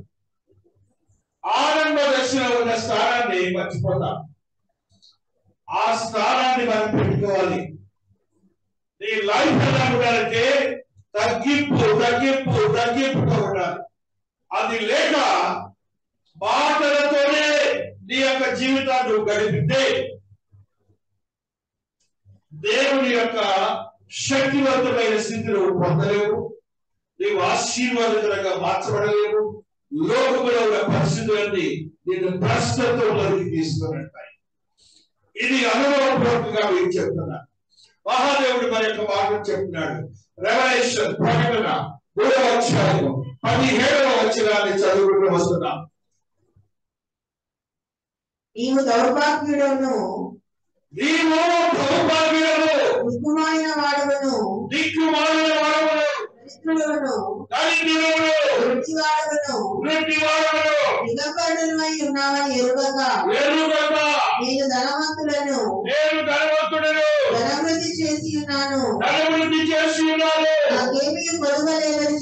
ఆరంభ దశలో ఉన్న స్థానాన్ని మర్చిపోతాం. ఆ స్థానాన్ని మనం పెట్టుకోవాలి. నీ లైఫ్ ఎలా ఉండాలంటే తగ్గింపుతో ఉండాలి. అది లేక మాటలతోనే నీ యొక్క జీవితాన్ని గడిపితే దేవుని యొక్క శక్తివంతమైన స్థితిలో పొందలేవు. నీవు ఆశీర్వాదకరంగా మార్చబడలేవు. లోకములో ఉన్న పరిస్థితులన్నీ నేను ప్రస్తుతంలోకి తీసుకున్నట్టాయి. ఇది అనుభవపూర్వకంగా మీకు చెప్తున్నా. మహాదేవుడు మన యొక్క మాటలు చెప్తున్నాడు. రెవల్యూషన్ ప్రకటన 3వ అధ్యాయం 17వ వచనాన్ని చదువుకుంటూ వస్తున్నాం. నీవు దౌర్భాగ్యుడను, దిక్కుమాలిన వాడవను, దిగంబరుడనై ఉన్నావని ఎరుగక నేను ధనవంతులను ధనవృద్ధి చేసి ఉన్నాను, నాకేమీ కొదవలేదని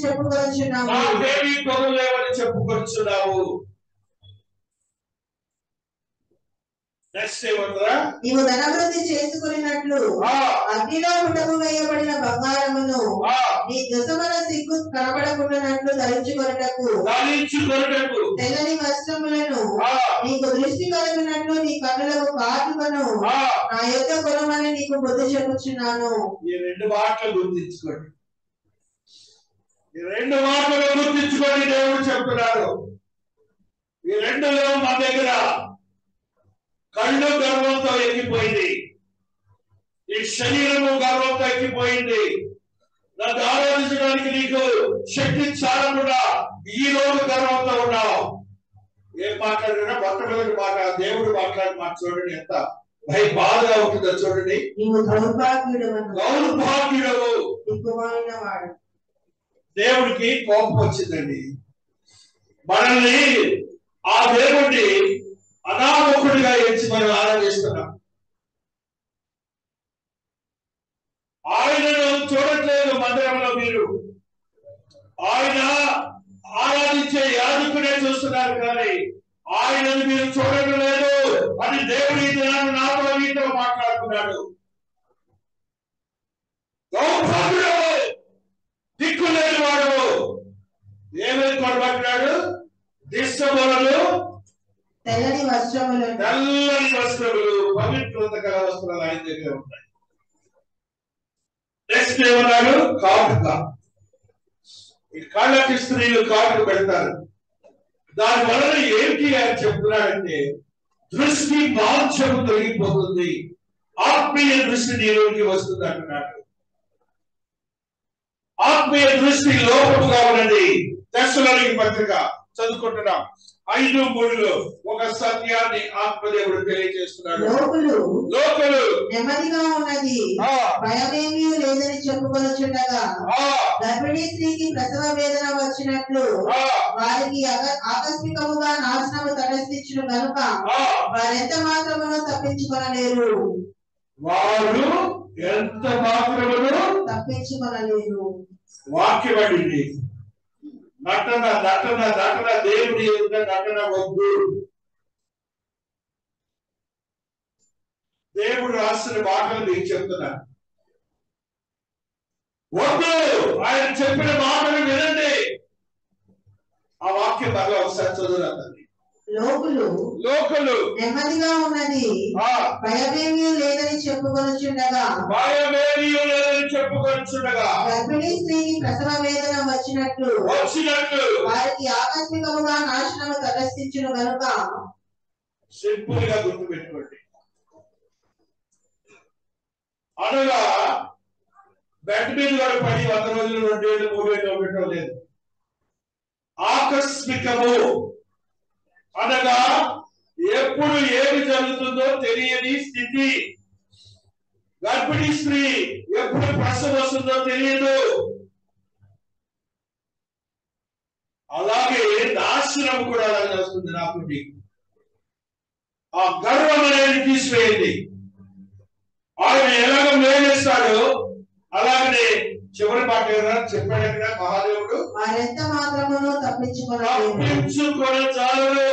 చెప్పుకొచ్చున్నావు. నీవు ధనవృద్ధి చేసుకున్నట్లు అగ్నిలో పుటము వేయబడిన బంగారమును నీ దశమల సిగ్గు కనబడకుండానట్లు ధరించుకొనుటకు తెల్లని వస్త్రములను నీకు దృష్టి కలిగినట్లు నీ కన్నులకు కాటుకను నా యొక్క కొనమని నీకు బుద్ధి చెప్పుచున్నాను. ఈ రెండు మాటలు గుర్తించుకోండి. దేవుడు చెప్తున్నాడు. ఈ రెండులో మా దగ్గర కళ్ళు గర్వంతో ఎక్కిపోయింది, ఈ శరీరము గర్వంతో ఎక్కిపోయింది. నన్ను ఆరాధించడానికి నీకు శక్తి చాలకుండా ఈ రోజు గర్వంతో ఉన్నావు. ఏం మాట్లాడినా మొట్టమొదటి మాట దేవుడు మాట్లాడి మాట చూడండి, ఎంత బాధగా ఉంటుందో చూడండి. దౌర్భాగ్యుడవు. దేవుడికి కోపం వచ్చిందండి. మనల్ని ఆ దేవుడిని అనామకుడిగా ఎంచి మనం ఆరాధిస్తున్నాం. ఆయనను చూడట్లేదు మందిరంలో. మీరు ఆయన ఆరాధించే యాజకుడే చూస్తున్నారు, కానీ ఆయనను మీరు చూడటం లేదు అని దేవుడి దినాన్ని నాతో మీతో మాట్లాడుతున్నాడు. దౌర్భాగ్యుడవు, దిక్కులేని వాడు. ఏమేమి కొనబట్టినాడు? దిష్టములను, తెల్లని వస్త్రములు, పవిత్రత గల వస్త్రాలు ఆయన దగ్గర ఉంటాయి. నెక్స్ట్ ఏమన్నాడు? కాటుక. ఈ కాళ్ళకి స్త్రీలు కాటుక పెడతారు. దాని వలన ఏంటి అని చెప్తున్నాడంటే దృష్టి మాంసము తొలగిపోతుంది, ఆత్మీయ దృష్టి నీలోకి వస్తుంది అంటున్నాడు. ఆత్మీయ దృష్టి లోపముగా ఉన్నది. తెస్సలోనికీ పత్రిక చదువుకుంటున్నాం 5:3 ఒక సత్యాన్ని ఆత్మదేవుడు తెలియజేస్తున్నాడు. లోకులు నెమ్మదిగా ఉన్నది, భయమేమీ లేదని చెప్పుకొనుచుండగా గర్భిణీ స్త్రీకి ప్రసవ వేదన వచ్చినట్లు వారికి ఆకస్మికముగా నాశనము తటస్థించును గనుక వారెంత మాత్రమును తప్పించుకొనలేరు. వారు ఎంత మాత్రమును తప్పించుకొనలేరు. వాక్యం అడిగింది. నటన నటన నటన దేవుడి యొక్క నటన వద్దు. దేవుడు రాసిన మాటలు మీకు చెప్తున్నా, వద్దు. ఆయన చెప్పిన మాటలు వినండి. ఆ వాక్యం బాగా ఒకసారి చదువుతుంది. లోకులు నెమ్మదిగా ఉన్నది, భయమేమీ లేదని చెప్పుకొనుచుండగా గర్భిణీ స్త్రీకి ప్రసవ వేదన వచ్చినట్లు వారికి ఆకస్మికముగా నాశనము తటస్థించును గనుక. సింపుల్ గా గుర్తుపెట్టుకోండి. అనగా బెడ్ మీద కూడా పడి 100 రోజులు 2 ఏళ్ళు 3 ఏళ్ళు ఉండటం లేదు. ఆకస్మికము అనగా ఎప్పుడు ఏమి జరుగుతుందో తెలియని స్థితి. గర్భిణీ స్త్రీ ఎప్పుడు ప్రసవం వస్తుందో తెలియదు. అలాగే నాశనం కూడా అలాగే వస్తుంది. నాకు ఆ గర్వం అనేది తీసివేయండి. ఆయన ఎలాగ మేలేస్తాడో అలాగనే చివరి మాట చెప్పాడు కదా మహాదేవుడు, వారెంత మాత్రమును తప్పించుకొనజాలరు.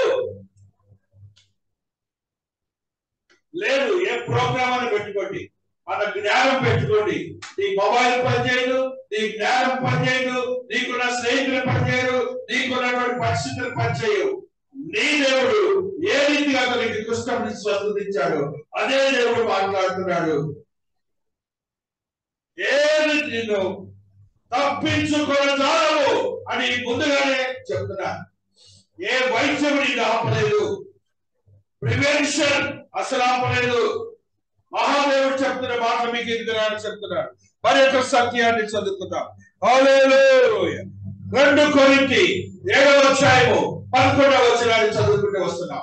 లేదు, ఏ ప్రోగ్రామ్ అని పెట్టుకోండి, మన జ్ఞానం పెట్టుకోండి. నీ మొబైల్ పనిచేయదు, నీ జ్ఞానం పనిచేయదు, నీకున్న స్నేహితులు పనిచేయరు, నీకున్నటువంటి పరిస్థితులు పనిచేయవు. నీ దేవుడు ఏ రీతిగా అతనికి కుష్ఠం నుంచి స్వస్థతించాడు అదే దేవుడు మాట్లాడుతున్నాడు. ఏ రీతి తప్పించుకొనజాలవు అని ముందుగానే చెప్తున్నాను. ఏ వైద్యం నీకు ఆపలేదు, ప్రివెన్షన్ అసలు ఆపలేదు. మహాదేవుడు చెప్తున్న మాటలు మీకు ఎదుగురాని చెప్తున్నాడు. మరి యొక్క సత్యాన్ని చదువుకుందాం. హల్లెలూయా. 2 కొరింథీ 7:11 చదువుకుంటూ వస్తున్నాం.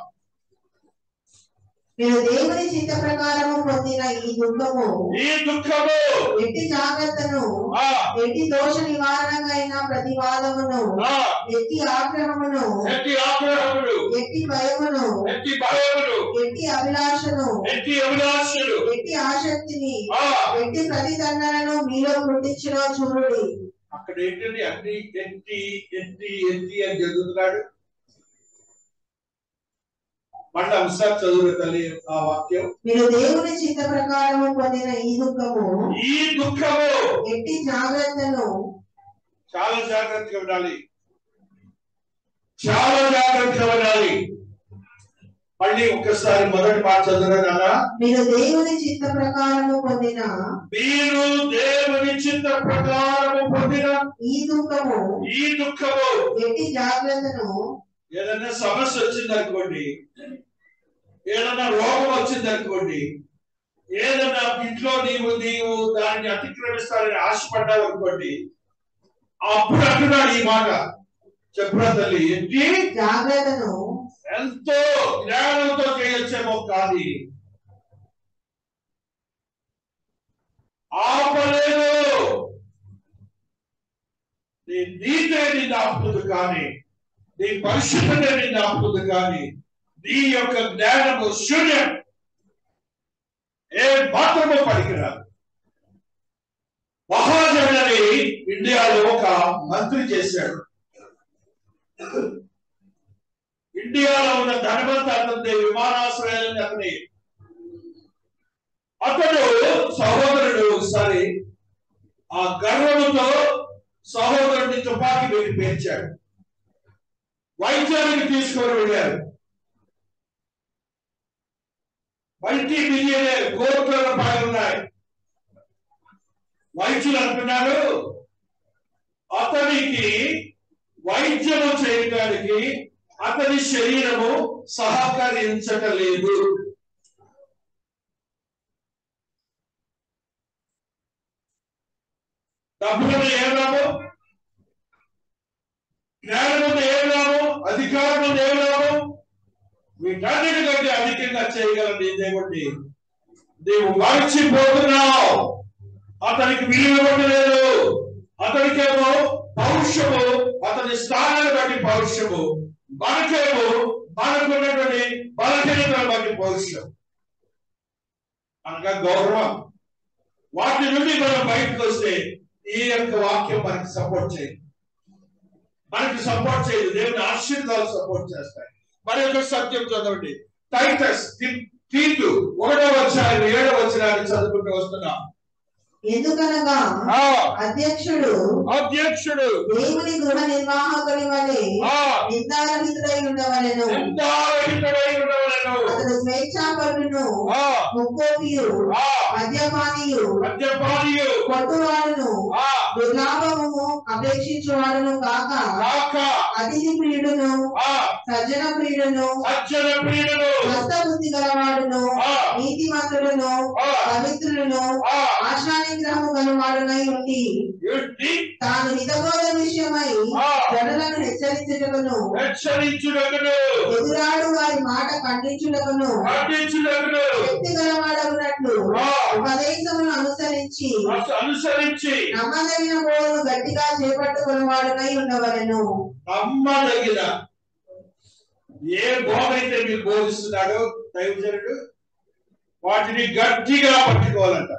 మీరు దేవుని చిత్త ప్రకారము పొందిన ఈ దుఃఖము ఎట్టి జాగ్రత్తను, ఎట్టి దోష నివారణకైన ప్రతివాదమును, ఎట్టి ఆగ్రహమును, ఎట్టి భయమును, ఎట్టి అభిలాషను, ఎట్టి ఆసక్తిని, ఎట్టి ప్రతిదండనను మీలో పుట్టించిన చూడుడి. అక్కడ ఏంటండి అన్ని ఎట్టి ఎట్టి ఎట్టి అని చదువుతున్నాడు. మళ్ళీ ఒకసారి చదువు తల్లి ఆ వాక్యం. మీరు దేవుని చిత్త ప్రకారము పొందిన ఈ దుఃఖము ఎట్టి జాగ్రత్తను, చాలా జాగ్రత్తగా ఉండాలి, చాలా జాగ్రత్తగా ఉండాలి. మళ్ళీ ఒక్కసారి మొదటి మాట చదువురా. మీరు దేవుని చిత్త ప్రకారము పొందిన, మీరు దేవుని చిత్త ప్రకారము పొందిన ఈ దుఃఖము ఎట్టి జాగ్రత్తను. ఏదైనా సమస్య వచ్చింది అనుకోండి, ఏదైనా రోగం వచ్చింది అనుకోండి, ఏదైనా ఇంట్లో నీవు దాన్ని అతిక్రమిస్తానని ఆశపడ్డావు అనుకోండి, అప్పుడు అంటున్నాడు ఈ మాట. చెప్పురా తల్లి, ఏంటి జాగ్రత్తను ఎంతో జ్ఞానంతో చేయొచ్చేమో కానీ ఆపలేదు. నీ నీతే నిన్ను ఆపుతుంది కానీ, నీ పరిశుద్ధత నిన్ను ఆపుతుంది కానీ, నీ యొక్క జ్ఞానము శూన్యం, ఏ మాత్రము పనికిరాదు. మహాజనని ఇండియాలో ఒక మంత్రి చేశాడు. ఇండియాలో ఉన్న ధనవంత అతని విమానాశ్రయాలని అతడు సహోదరుడు ఒకసారి ఆ గర్వముతో సహోదరుడిని తుపాకీ పెట్టి పేర్చాడు. వైద్యానికి తీసుకొని వెళ్ళారు. మల్టీ మిలియనర్, కోట్ల రూపాయలు ఉన్నాయి. వైద్యులు అంటున్నారు అతనికి వైద్యము చేయడానికి అతని శరీరము సహకరించటలేదు. డబ్బులను ఏమన్నాము, జ్ఞానమును ఏమన్నాము, అధికారమును ఏమన్నాము, వీటన్నిటికంటే అధికంగా చేయగలరు ఈ దేవుడిని నీవు మరచిపోతున్నావు. అతనికి విలువ ఇవ్వట్లేదు. అతనికేమో పౌరుషము, అతని స్థానాన్ని బట్టి పౌరుషము, మనకేమో మనకున్నటువంటి బలహీనతను బట్టి పౌరుషం, అనగా గౌరవం. వాటి నుండి మనం బయటకు వస్తే ఈ యొక్క వాక్యం మనకి సపోర్ట్ చేయదు, దేవుని ఆశీర్వాదాలు సపోర్ట్ చేస్తాయి. మరి యొక్క సత్యం చదవండి. టైటస్ తీతు 1:7 చదువుకుంటూ వస్తున్నాం. ఎందుకనగా అధ్యక్షుడు దేవుని గృహ నిర్వాహకుని వలె నిందారహితుడై ఉండవలెను. అతడు స్వేచ్ఛాపరుడును, ముక్కోపియు, మద్యపానీయు, కొట్టువాడును, దుర్లాభము అపేక్షించువాడును కాక అతిథి ప్రియుడును, సజ్జన ప్రియుడును, హస్తబుద్ధి గలవాడును, నీతిమంతుడును, పవిత్రుడును, ఆశానిగ్రహము గలవాడునై ఉండి తాను హితబోధ విషయమై జనులను హెచ్చరించుటకును, ఎదురాడు వారి మాట ఖండించుటకును శక్తి గలవాడవునట్లు ఉపదేశమును అనుసరించి నమ్మదగిన నమ్మదగిన బోధను గట్టిగా చేపట్టుకుని వాడునై ఉండవలెను. నమ్మదగిన ఏ బోధ అయితే మీరు బోధిస్తున్నాడో దైవజనుడు వాటిని గట్టిగా పట్టుకోవాలంట.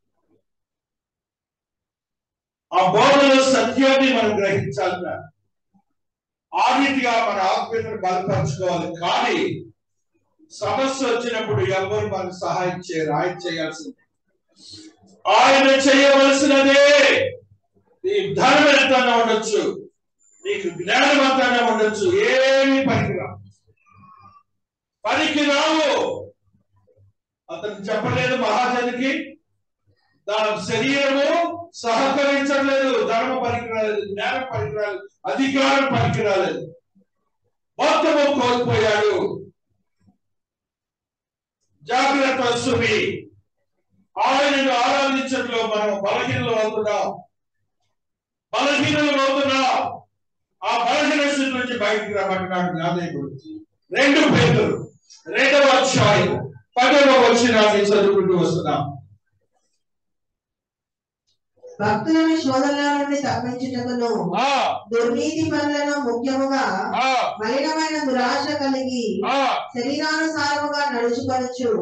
ఆ బోధలో సత్యాన్ని మనం గ్రహించాలంట. ఆ రీతిగా మన ఆత్మీయతను బలపరచుకోవాలి. కానీ సమస్య వచ్చినప్పుడు ఎవరు మనకు సహాయం చేయరు. ఆయన చేయాల్సింది. ఆయన చేయవలసినదే. నీ ధనం ఎంతన్నా ఉండొచ్చు, నీకు జ్ఞానం అంతన్నా ఉండొచ్చు, ఏమి పనికిరావు. అతను చెప్పలేదు మహాజనికి, దాని శరీరము సహకరించలేదు, ధర్మ పనికిరాలేదు, జ్ఞానం పనికిరాలేదు, అధికారం పనికిరాలేదు, మొత్తము కోల్పోయాడు. జాగ్రత్త సుమి. ఆయనను ఆరాధించడంలో మనం బలహీనలు అవుతున్నాం. ఆ బలహీన స్థితి నుంచి బయటికి రమ్మంటున్నాడు నా దేవుడు. 2 పేతురు 2వ అధ్యాయం 10వ వచనాన్ని చదువుకుంటూ వస్తున్నాం. భక్తులను శోధనల నుండి తప్పించుటకును దుర్నీతి పనులను ముఖ్యముగా మలినమైన దురాశ కలిగి శరీరానుసారముగా నడుచుకొనొచ్చు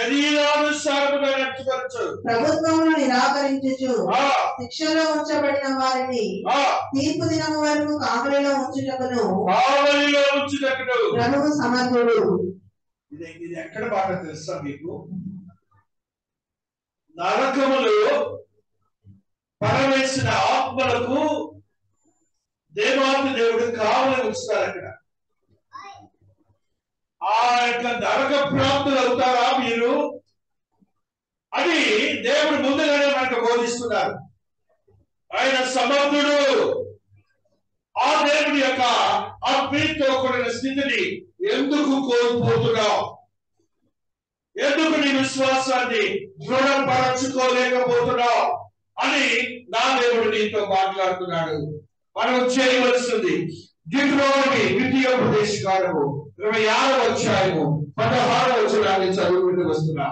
ప్రభుత్వమును నిరాకరించుచు శిక్షలో ఉంచబడిన వారిని తీర్పు దినము వరకు కావలిలో ఉంచుటకును ప్రభువు సమర్థుడు. ఇది ఎక్కడ బాగా తెలుసా మీకు? నరకములో పరమేశ్వర ఆత్మలకు దేవాది దేవుడు కావలి ఉంచుతారు. అక్కడ ఆ యొక్క నరక ప్రాప్తులు అవుతారా మీరు అని దేవుడు ముందుగానే మనకు బోధిస్తున్నారు. ఆయన సమర్థుడు. ఆ దేవుడి యొక్క అప్రీతితో కూడిన స్థితిని ఎందుకు కోల్పోతున్నావు? ఎందుకు నీ విశ్వాసాన్ని దృఢపరచుకోలేకపోతున్నావు అని నా దేవుడు నీతో మాట్లాడుతున్నాడు. మనం చేయవలసింది దిగులోని ద్వితీయోపదేశకాండము 26వ అధ్యాయము 16వ వచనాన్ని చదువుకుంటూ వస్తున్నాం.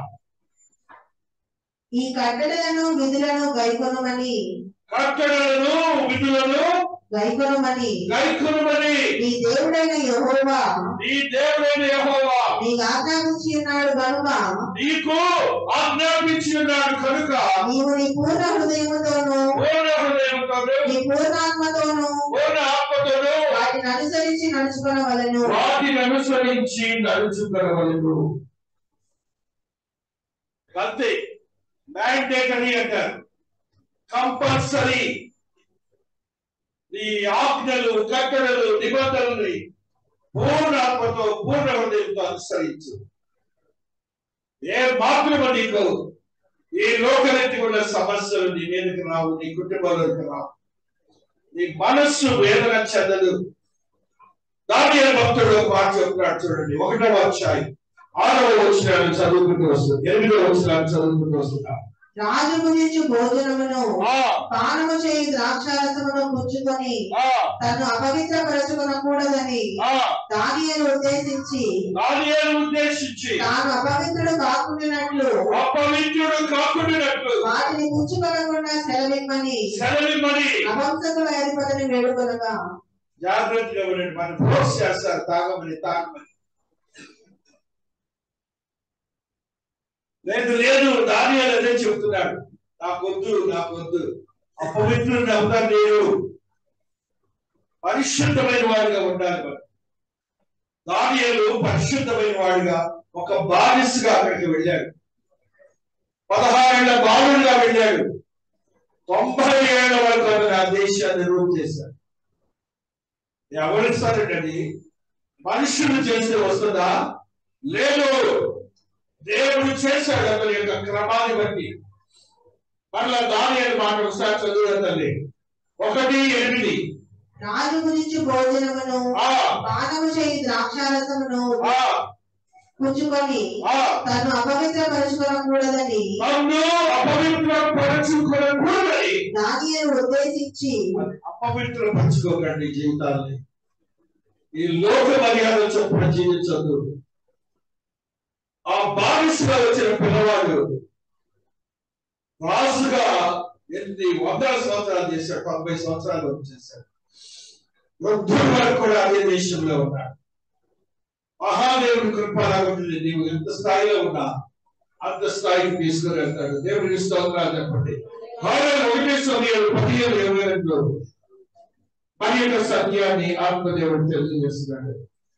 ఈ కట్టడలను విధులను గైకొనమని నీ దేవుడైన యెహోవా నీకు ఆజ్ఞాపించి ఉన్నాడు కనుక నీవు నీ పూర్ణ హృదయముతోను నీ పూర్ణాత్మతోను వాటిని అనుసరించి నడుచుకొనవలెను. అంతే. మ్యాండేటరీ అంటారు, కంపల్సరీ. ఈ ఆజ్ఞలు, కట్టడలు, నిబంధనల్ని పూర్ణాత్మతో పూర్ణ హృదయంతో అనుసరించు. ఏ మాత్రము నీకు ఈ లోకరీతి ఉన్న సమస్యలు నీ మీదకి రావు, నీ కుటుంబంలోకి రావు, నీ మనస్సు వేదన చెందదు. దానియేలు భక్తుడు ఒక మాట చెప్తున్నాడు చూడండి. 1వ అధ్యాయం 6వ వచనాన్ని చదువుకుంటూ వస్తుంది, 8వ వచనాన్ని చదువుకుంటూ వస్తున్నాం. రాజు గురించి భోజనమును పానము చేయి ద్రాక్షారసమును పుచ్చుకొని తను అపవిత్రపరచుకొనకూడదని దానియేలు ఉద్దేశించి తాను అపవిత్రుడు కాకుండానట్లు వాటిని పుచ్చుకొనకుండా సెలవిమ్మని నపుంసకుల అధిపతిని వేడుకొనగా. జాగ్రత్తగా ఉండండి. మనం ఫోర్స్ చేస్తారు తాగమని. లేదు దానియేలు అదే చెప్తున్నాడు. నాకొద్దు అపవిత్రుడిని అవుతాను నేను, పరిశుద్ధమైన వాడిగా ఉండాలి. మరి దానియేలు పరిశుద్ధమైన వాడిగా ఒక బానిసగా అక్కడికి వెళ్ళాడు. 16 ఏళ్ల బాలుడిగా వెళ్ళాడు. 90 ఏళ్ల వరకు ఆ దేశాన్ని రూపు చేశాడు. ఎవరిస్తారండి? మనుషులు చేస్తే వస్తుందా? లేదు, దేవుడు చేశాడు అతని యొక్క క్రమాన్ని బట్టి. మళ్ళా దానియేలు మాట ఒకసారి చదువు తల్లి. 1:8 రాజు గురించి భోజనమును పానము చేయి ద్రాక్షారసమును పుచ్చుకొని తను అపవిత్రపరచుకొనకూడదని దానియేలు ఉద్దేశించి. అపవిత్రపరచుకోకండి జీవితాన్ని. ఈ లోక మర్యాద చొప్పున జీవించద్దు. ఆ బానిసగా వచ్చిన పిల్లవాడు రాజుగా ఎన్ని వందల సంవత్సరాలు చేశాడు, 90 సంవత్సరాలు వచ్చేసాడు. వృద్ధుల వరకు కూడా అదే దేశంలో ఉన్నాడు. మహాదేవుడి కృప అలాగుంటుంది. నీవు ఎంత స్థాయిలో ఉన్నా అంత స్థాయికి తీసుకుని వెళ్తాడు. దేవుడికి స్తోత్రాలు చెప్పండి. 1 సమయాలు 15:22 మరి యొక్క సత్యాన్ని ఆత్మదేవుడు తెలియజేస్తున్నాడు.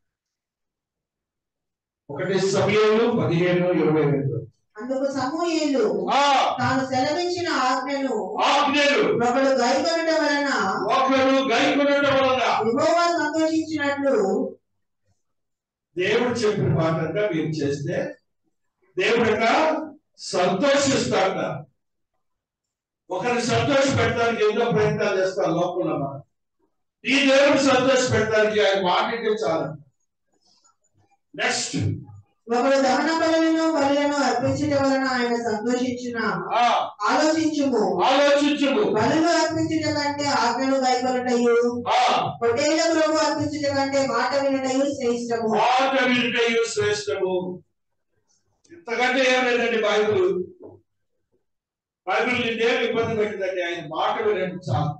1 సమయాలు 15:22. అందుకు సమూయేలు తాను సెలవించిన ఆజ్ఞను ఒకడు గైకొనడం వలన యెహోవా సంతోషించినట్లు, దేవుడు చెప్పిన మాట మీరు చేస్తే దేవుడు సంతోషిస్తాడ. ఒకరిని సంతోష పెట్టడానికి ఎన్నో ప్రయత్నాలు చేస్తారు లోపల. మనం ఈ దేవుడు సంతోష పెట్టడానికి ఆయన మాటకే చాలు. నెక్స్ట్, ఒకడు దహన బలులను అర్పించడం వలన ఆయన సంతోషించిన ఆలోచించుము. బలులు అర్పించట కంటే ఆజ్ఞను గైకొనుటయు, పొట్టేళ్ల ప్రభు అర్పించట కంటే మాట వినుటయు శ్రేష్టము. ఇంతకంటే ఏం లేదండి. బైబిల్ నిన్నేం ఇబ్బంది పెట్టిందండి. ఆయన మాట వినండి చాలు.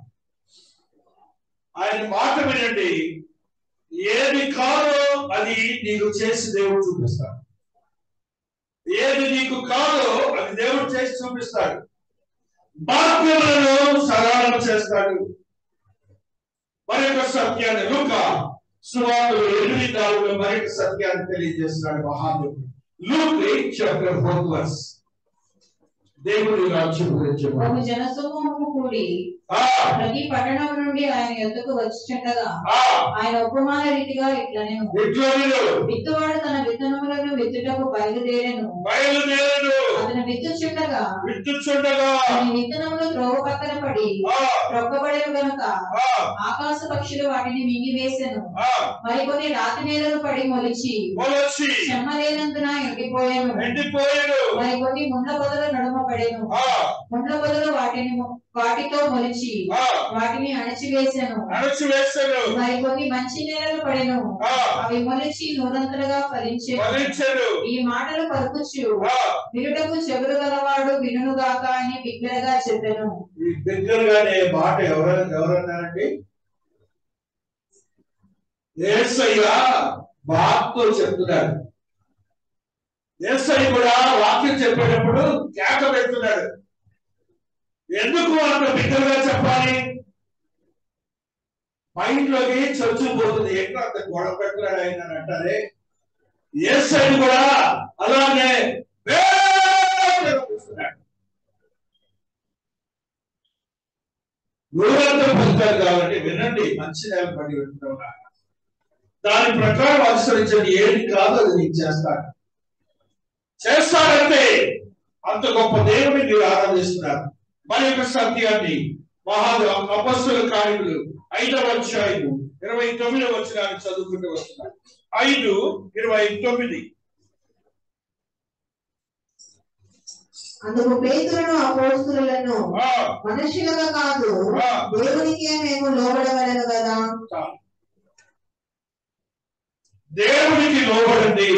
ఆయన మాట వినండి. ఏది కాదో అది నీకు చేసి దేవుడు చూపిస్తాడు. ఏది నీకు కాదో అది దేవుడు చేసి చూపిస్తాడు. మార్గములను సరళం చేస్తాడు. మరి యొక్క సత్యాన్ని లూకా సువార్తలో 8:4 మరి యొక్క సత్యాన్ని తెలియజేస్తున్నాడు మహాదేవుడు. Luke 8:4. దేవుడి రాజ్యం గురించి జనసమూహము కూడి ప్రతి పట్టణం నుండి ఆయన యొద్దకు వచ్చుచుండగా ఆయన ఉపమాన రీతిగా ఇట్లనేను, విత్తువాడు తన విత్తనములను విత్తుటకు బయలుదేరెను. అతను విత్తుచుండగా విత్తనములు త్రోవ పక్కన పడి రొక్కబడెను గనుక ఆకాశ పక్షులు వాటిని మింగివేసెను. మరికొన్ని రాతి నేలను పడి మొలిచి చెమ్మలేనందున ఎండిపోయాను. మరికొన్ని ముండ్ల పొదల నడుమ పడెను. ముండ్ల పొదలు వాటితో మొలిచి వాటిని అణచివేశాను. మరికొన్ని మంచి నేలలు పడెను. అవి మొలిచి నూరంతలుగా ఫలించెను. ఈ మాటలు పలుకుచు వినుటకు చెవులు గలవాడు వినుగాక అని బిగ్గరగా చెప్పెను. ఈ బిగ్గరగా అనే మాట ఎవరన్నారండి? యేసయ్య బాధతో చెప్తున్నాడు. యేసయ్య కూడా వాక్యం చెప్పేటప్పుడు కేక పెడుతున్నాడు. ఎందుకు అంత బిగ్గరగా చెప్పాలి? మైండ్లోకి చచ్చుకుపోతుంది. ఎక్కడ అంత గొడవ పెడుతున్నాడు ఆయన అని అంటారే. యేసయ్య కూడా అలానే నూరంతా పొందుతారు కాబట్టి వినండి. మంచి నేల పడి పెట్టుకున్నా దాని ప్రకారం అనుసరించండి. ఏది కాదు అది నీకు చేస్తాడంటే అంత గొప్ప దేవుని మీరు ఆరాధిస్తున్నారు. మరి యొక్క సత్యాన్ని అపొస్తలుల కార్యములు 5వ అధ్యాయము 29వ వచనాన్ని చదువుకుంటూ వస్తున్నారు. 5:29. అందుకు పేతురును అపోస్తలులను మనుషులుగా కాదు దేవునికే మేము లోబడవలెను కదా. దేవునికి లోబడండి.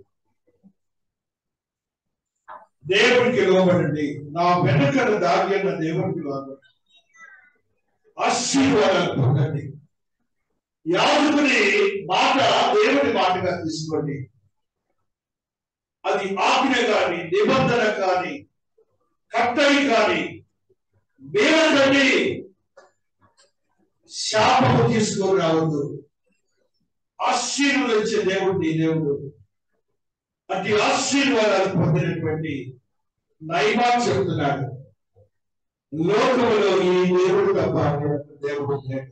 దేవునికి లోబడండి. నా వెనుకను దాగి అన్న దేవునికి లోబడండి. ఆశీర్వాదాలు పొందండి. యాజకుని మాట దేవుని మాటగా తీసుకోండి. అది ఆజ్ఞ కాని, నిబంధన కాని, కట్టడి కాని, మీరండి శాపము తీసుకొని రావద్దు. ఆశీర్వదించే దేవుడిని దేవుడు. అటు ఆశీర్వాదాలు పొందినటువంటి నైమాన్ చెప్తున్నాడు. లోకంలో ఈ దేవుడు తప్ప దేవుడు లేడు.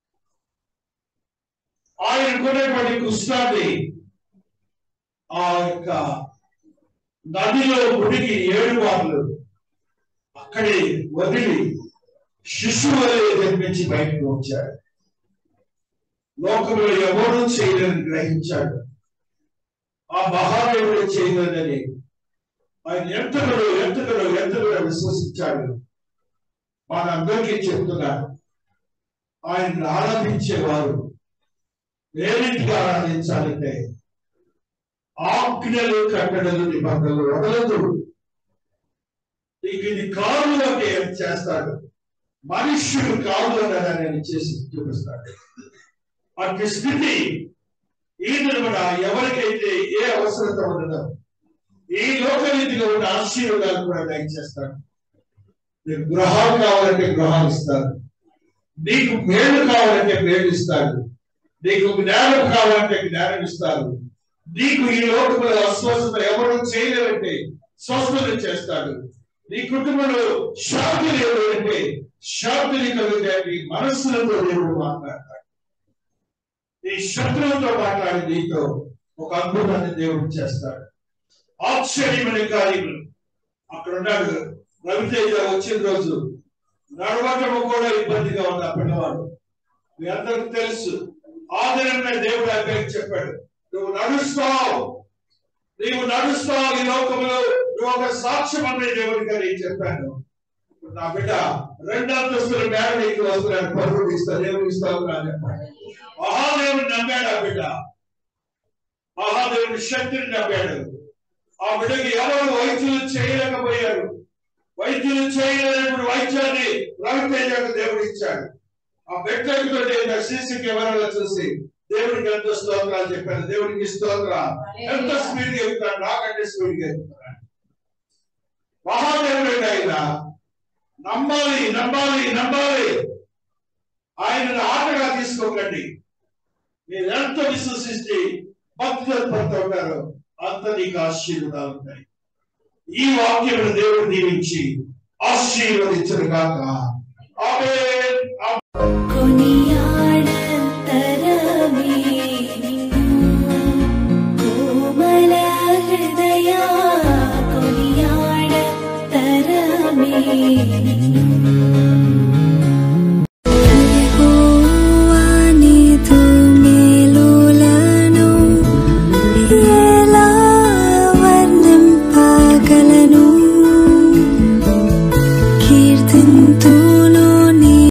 ఆయనకున్నటువంటి కుష్ఠాన్ని ఆ యొక్క నదిలో మునిగి 7 మార్లు అక్కడే వదిలి శిశువులే జన్మించి బయటకు వచ్చాడు. లోకంలో ఎవరూ చేయలేని గ్రహించాడు. ఆ మహాదేవుడు చేయలేదని ఆయన ఎంతగా విశ్వసించాడు. మనందరికీ చెప్తున్నాడు. ఆయన ఆరాధించేవారు ఏ రీతిగా ఆరాధించాలంటే ఆజ్ఞలు, కట్టడలు, నిబంధనలు వదలదు. నీకు ఇది కాదు అంటే చేస్తాడు. మనుష్యుడు కాదు అని ఆయన చేసి చూపిస్తాడు. అట్టి స్థితి ఈ దినమున ఎవరికైతే ఏ అవసరత ఉన్నదో ఈ లోకరీతిలో ఉన్న ఆశీర్వాదాలు కూడా దయచేస్తాడు. నీకు గృహాలు కావాలంటే గృహాలు ఇస్తాడు. నీకు మేలు కావాలంటే మేలు ఇస్తాడు. నీకు జ్ఞానం కావాలంటే జ్ఞానం ఇస్తాడు. నీకు ఈ లోకంలో అస్వస్థత ఎవరు చేయలేదంటే స్వస్థత చేస్తాడు. నీ కుటుంబంలో శాంతి లేదు అంటే శాంతిని కలిగే మనస్సులతో దేవుడు మాట్లాడతాడు. నీ శత్రువులతో మాట్లాడి నీతో ఒక అద్భుతాన్ని దేవుడు చేస్తాడు. ఆశ్చర్యమైన కార్యములు. అక్కడ ఉన్నాడు రవితేజ. వచ్చిన రోజు నడవటము కూడా ఇబ్బందిగా ఉంది ఆ పిల్లవాడు. మీ అందరికి తెలుసు. ఆదరణ దేవుడు అబ్బాయికి చెప్పాడు, నువ్వు నడుస్తావు ఈ లోకంలో, నువ్వు ఒక సాక్ష్యం అనే దేవుడిగా నేను చెప్పాను. నా బిడ్డ 2 అంతస్తుల మేడ నీకు వస్తున్నాడు, పరువులు ఇస్తా, దేవుడు ఇస్తావు అని చెప్పాడు. మహాదేవుని నమ్మాడు ఆ బిడ్డ. మహాదేవుని శక్తిని నమ్మాడు. ఆ బిడ్డకి ఎవరు వైద్యులు చేయలేకపోయారు. వైద్యులు చేయలేనప్పుడు వైద్యాన్ని రవితేజకు దేవుడు ఇచ్చాడు. ఆ బిడ్డతో సీసీ కెమెరాలో చూసి దేవుడికి ఎంతో స్తోత్రాలు చెప్పాను. దేవుడికి స్తోత్రాలు. ఎంత స్పీడ్ గా ఎక్కుతాడు, నాకంటే స్పీడ్ గా ఎక్కుతాడు. మహాదేవుడు ఆయన నమ్మాలి. ఆయనను ఆటగా తీసుకోకండి. మీరు ఎంత విశ్వసిస్తే భక్తితో పడుతూ ఉంటారో అంత నీకు ఆశీర్వాదాలు ఉంటాయి. ఈ వాక్యమును దేవుడు దీవించి ఆశీర్వదించును గాక. ఆమేన్.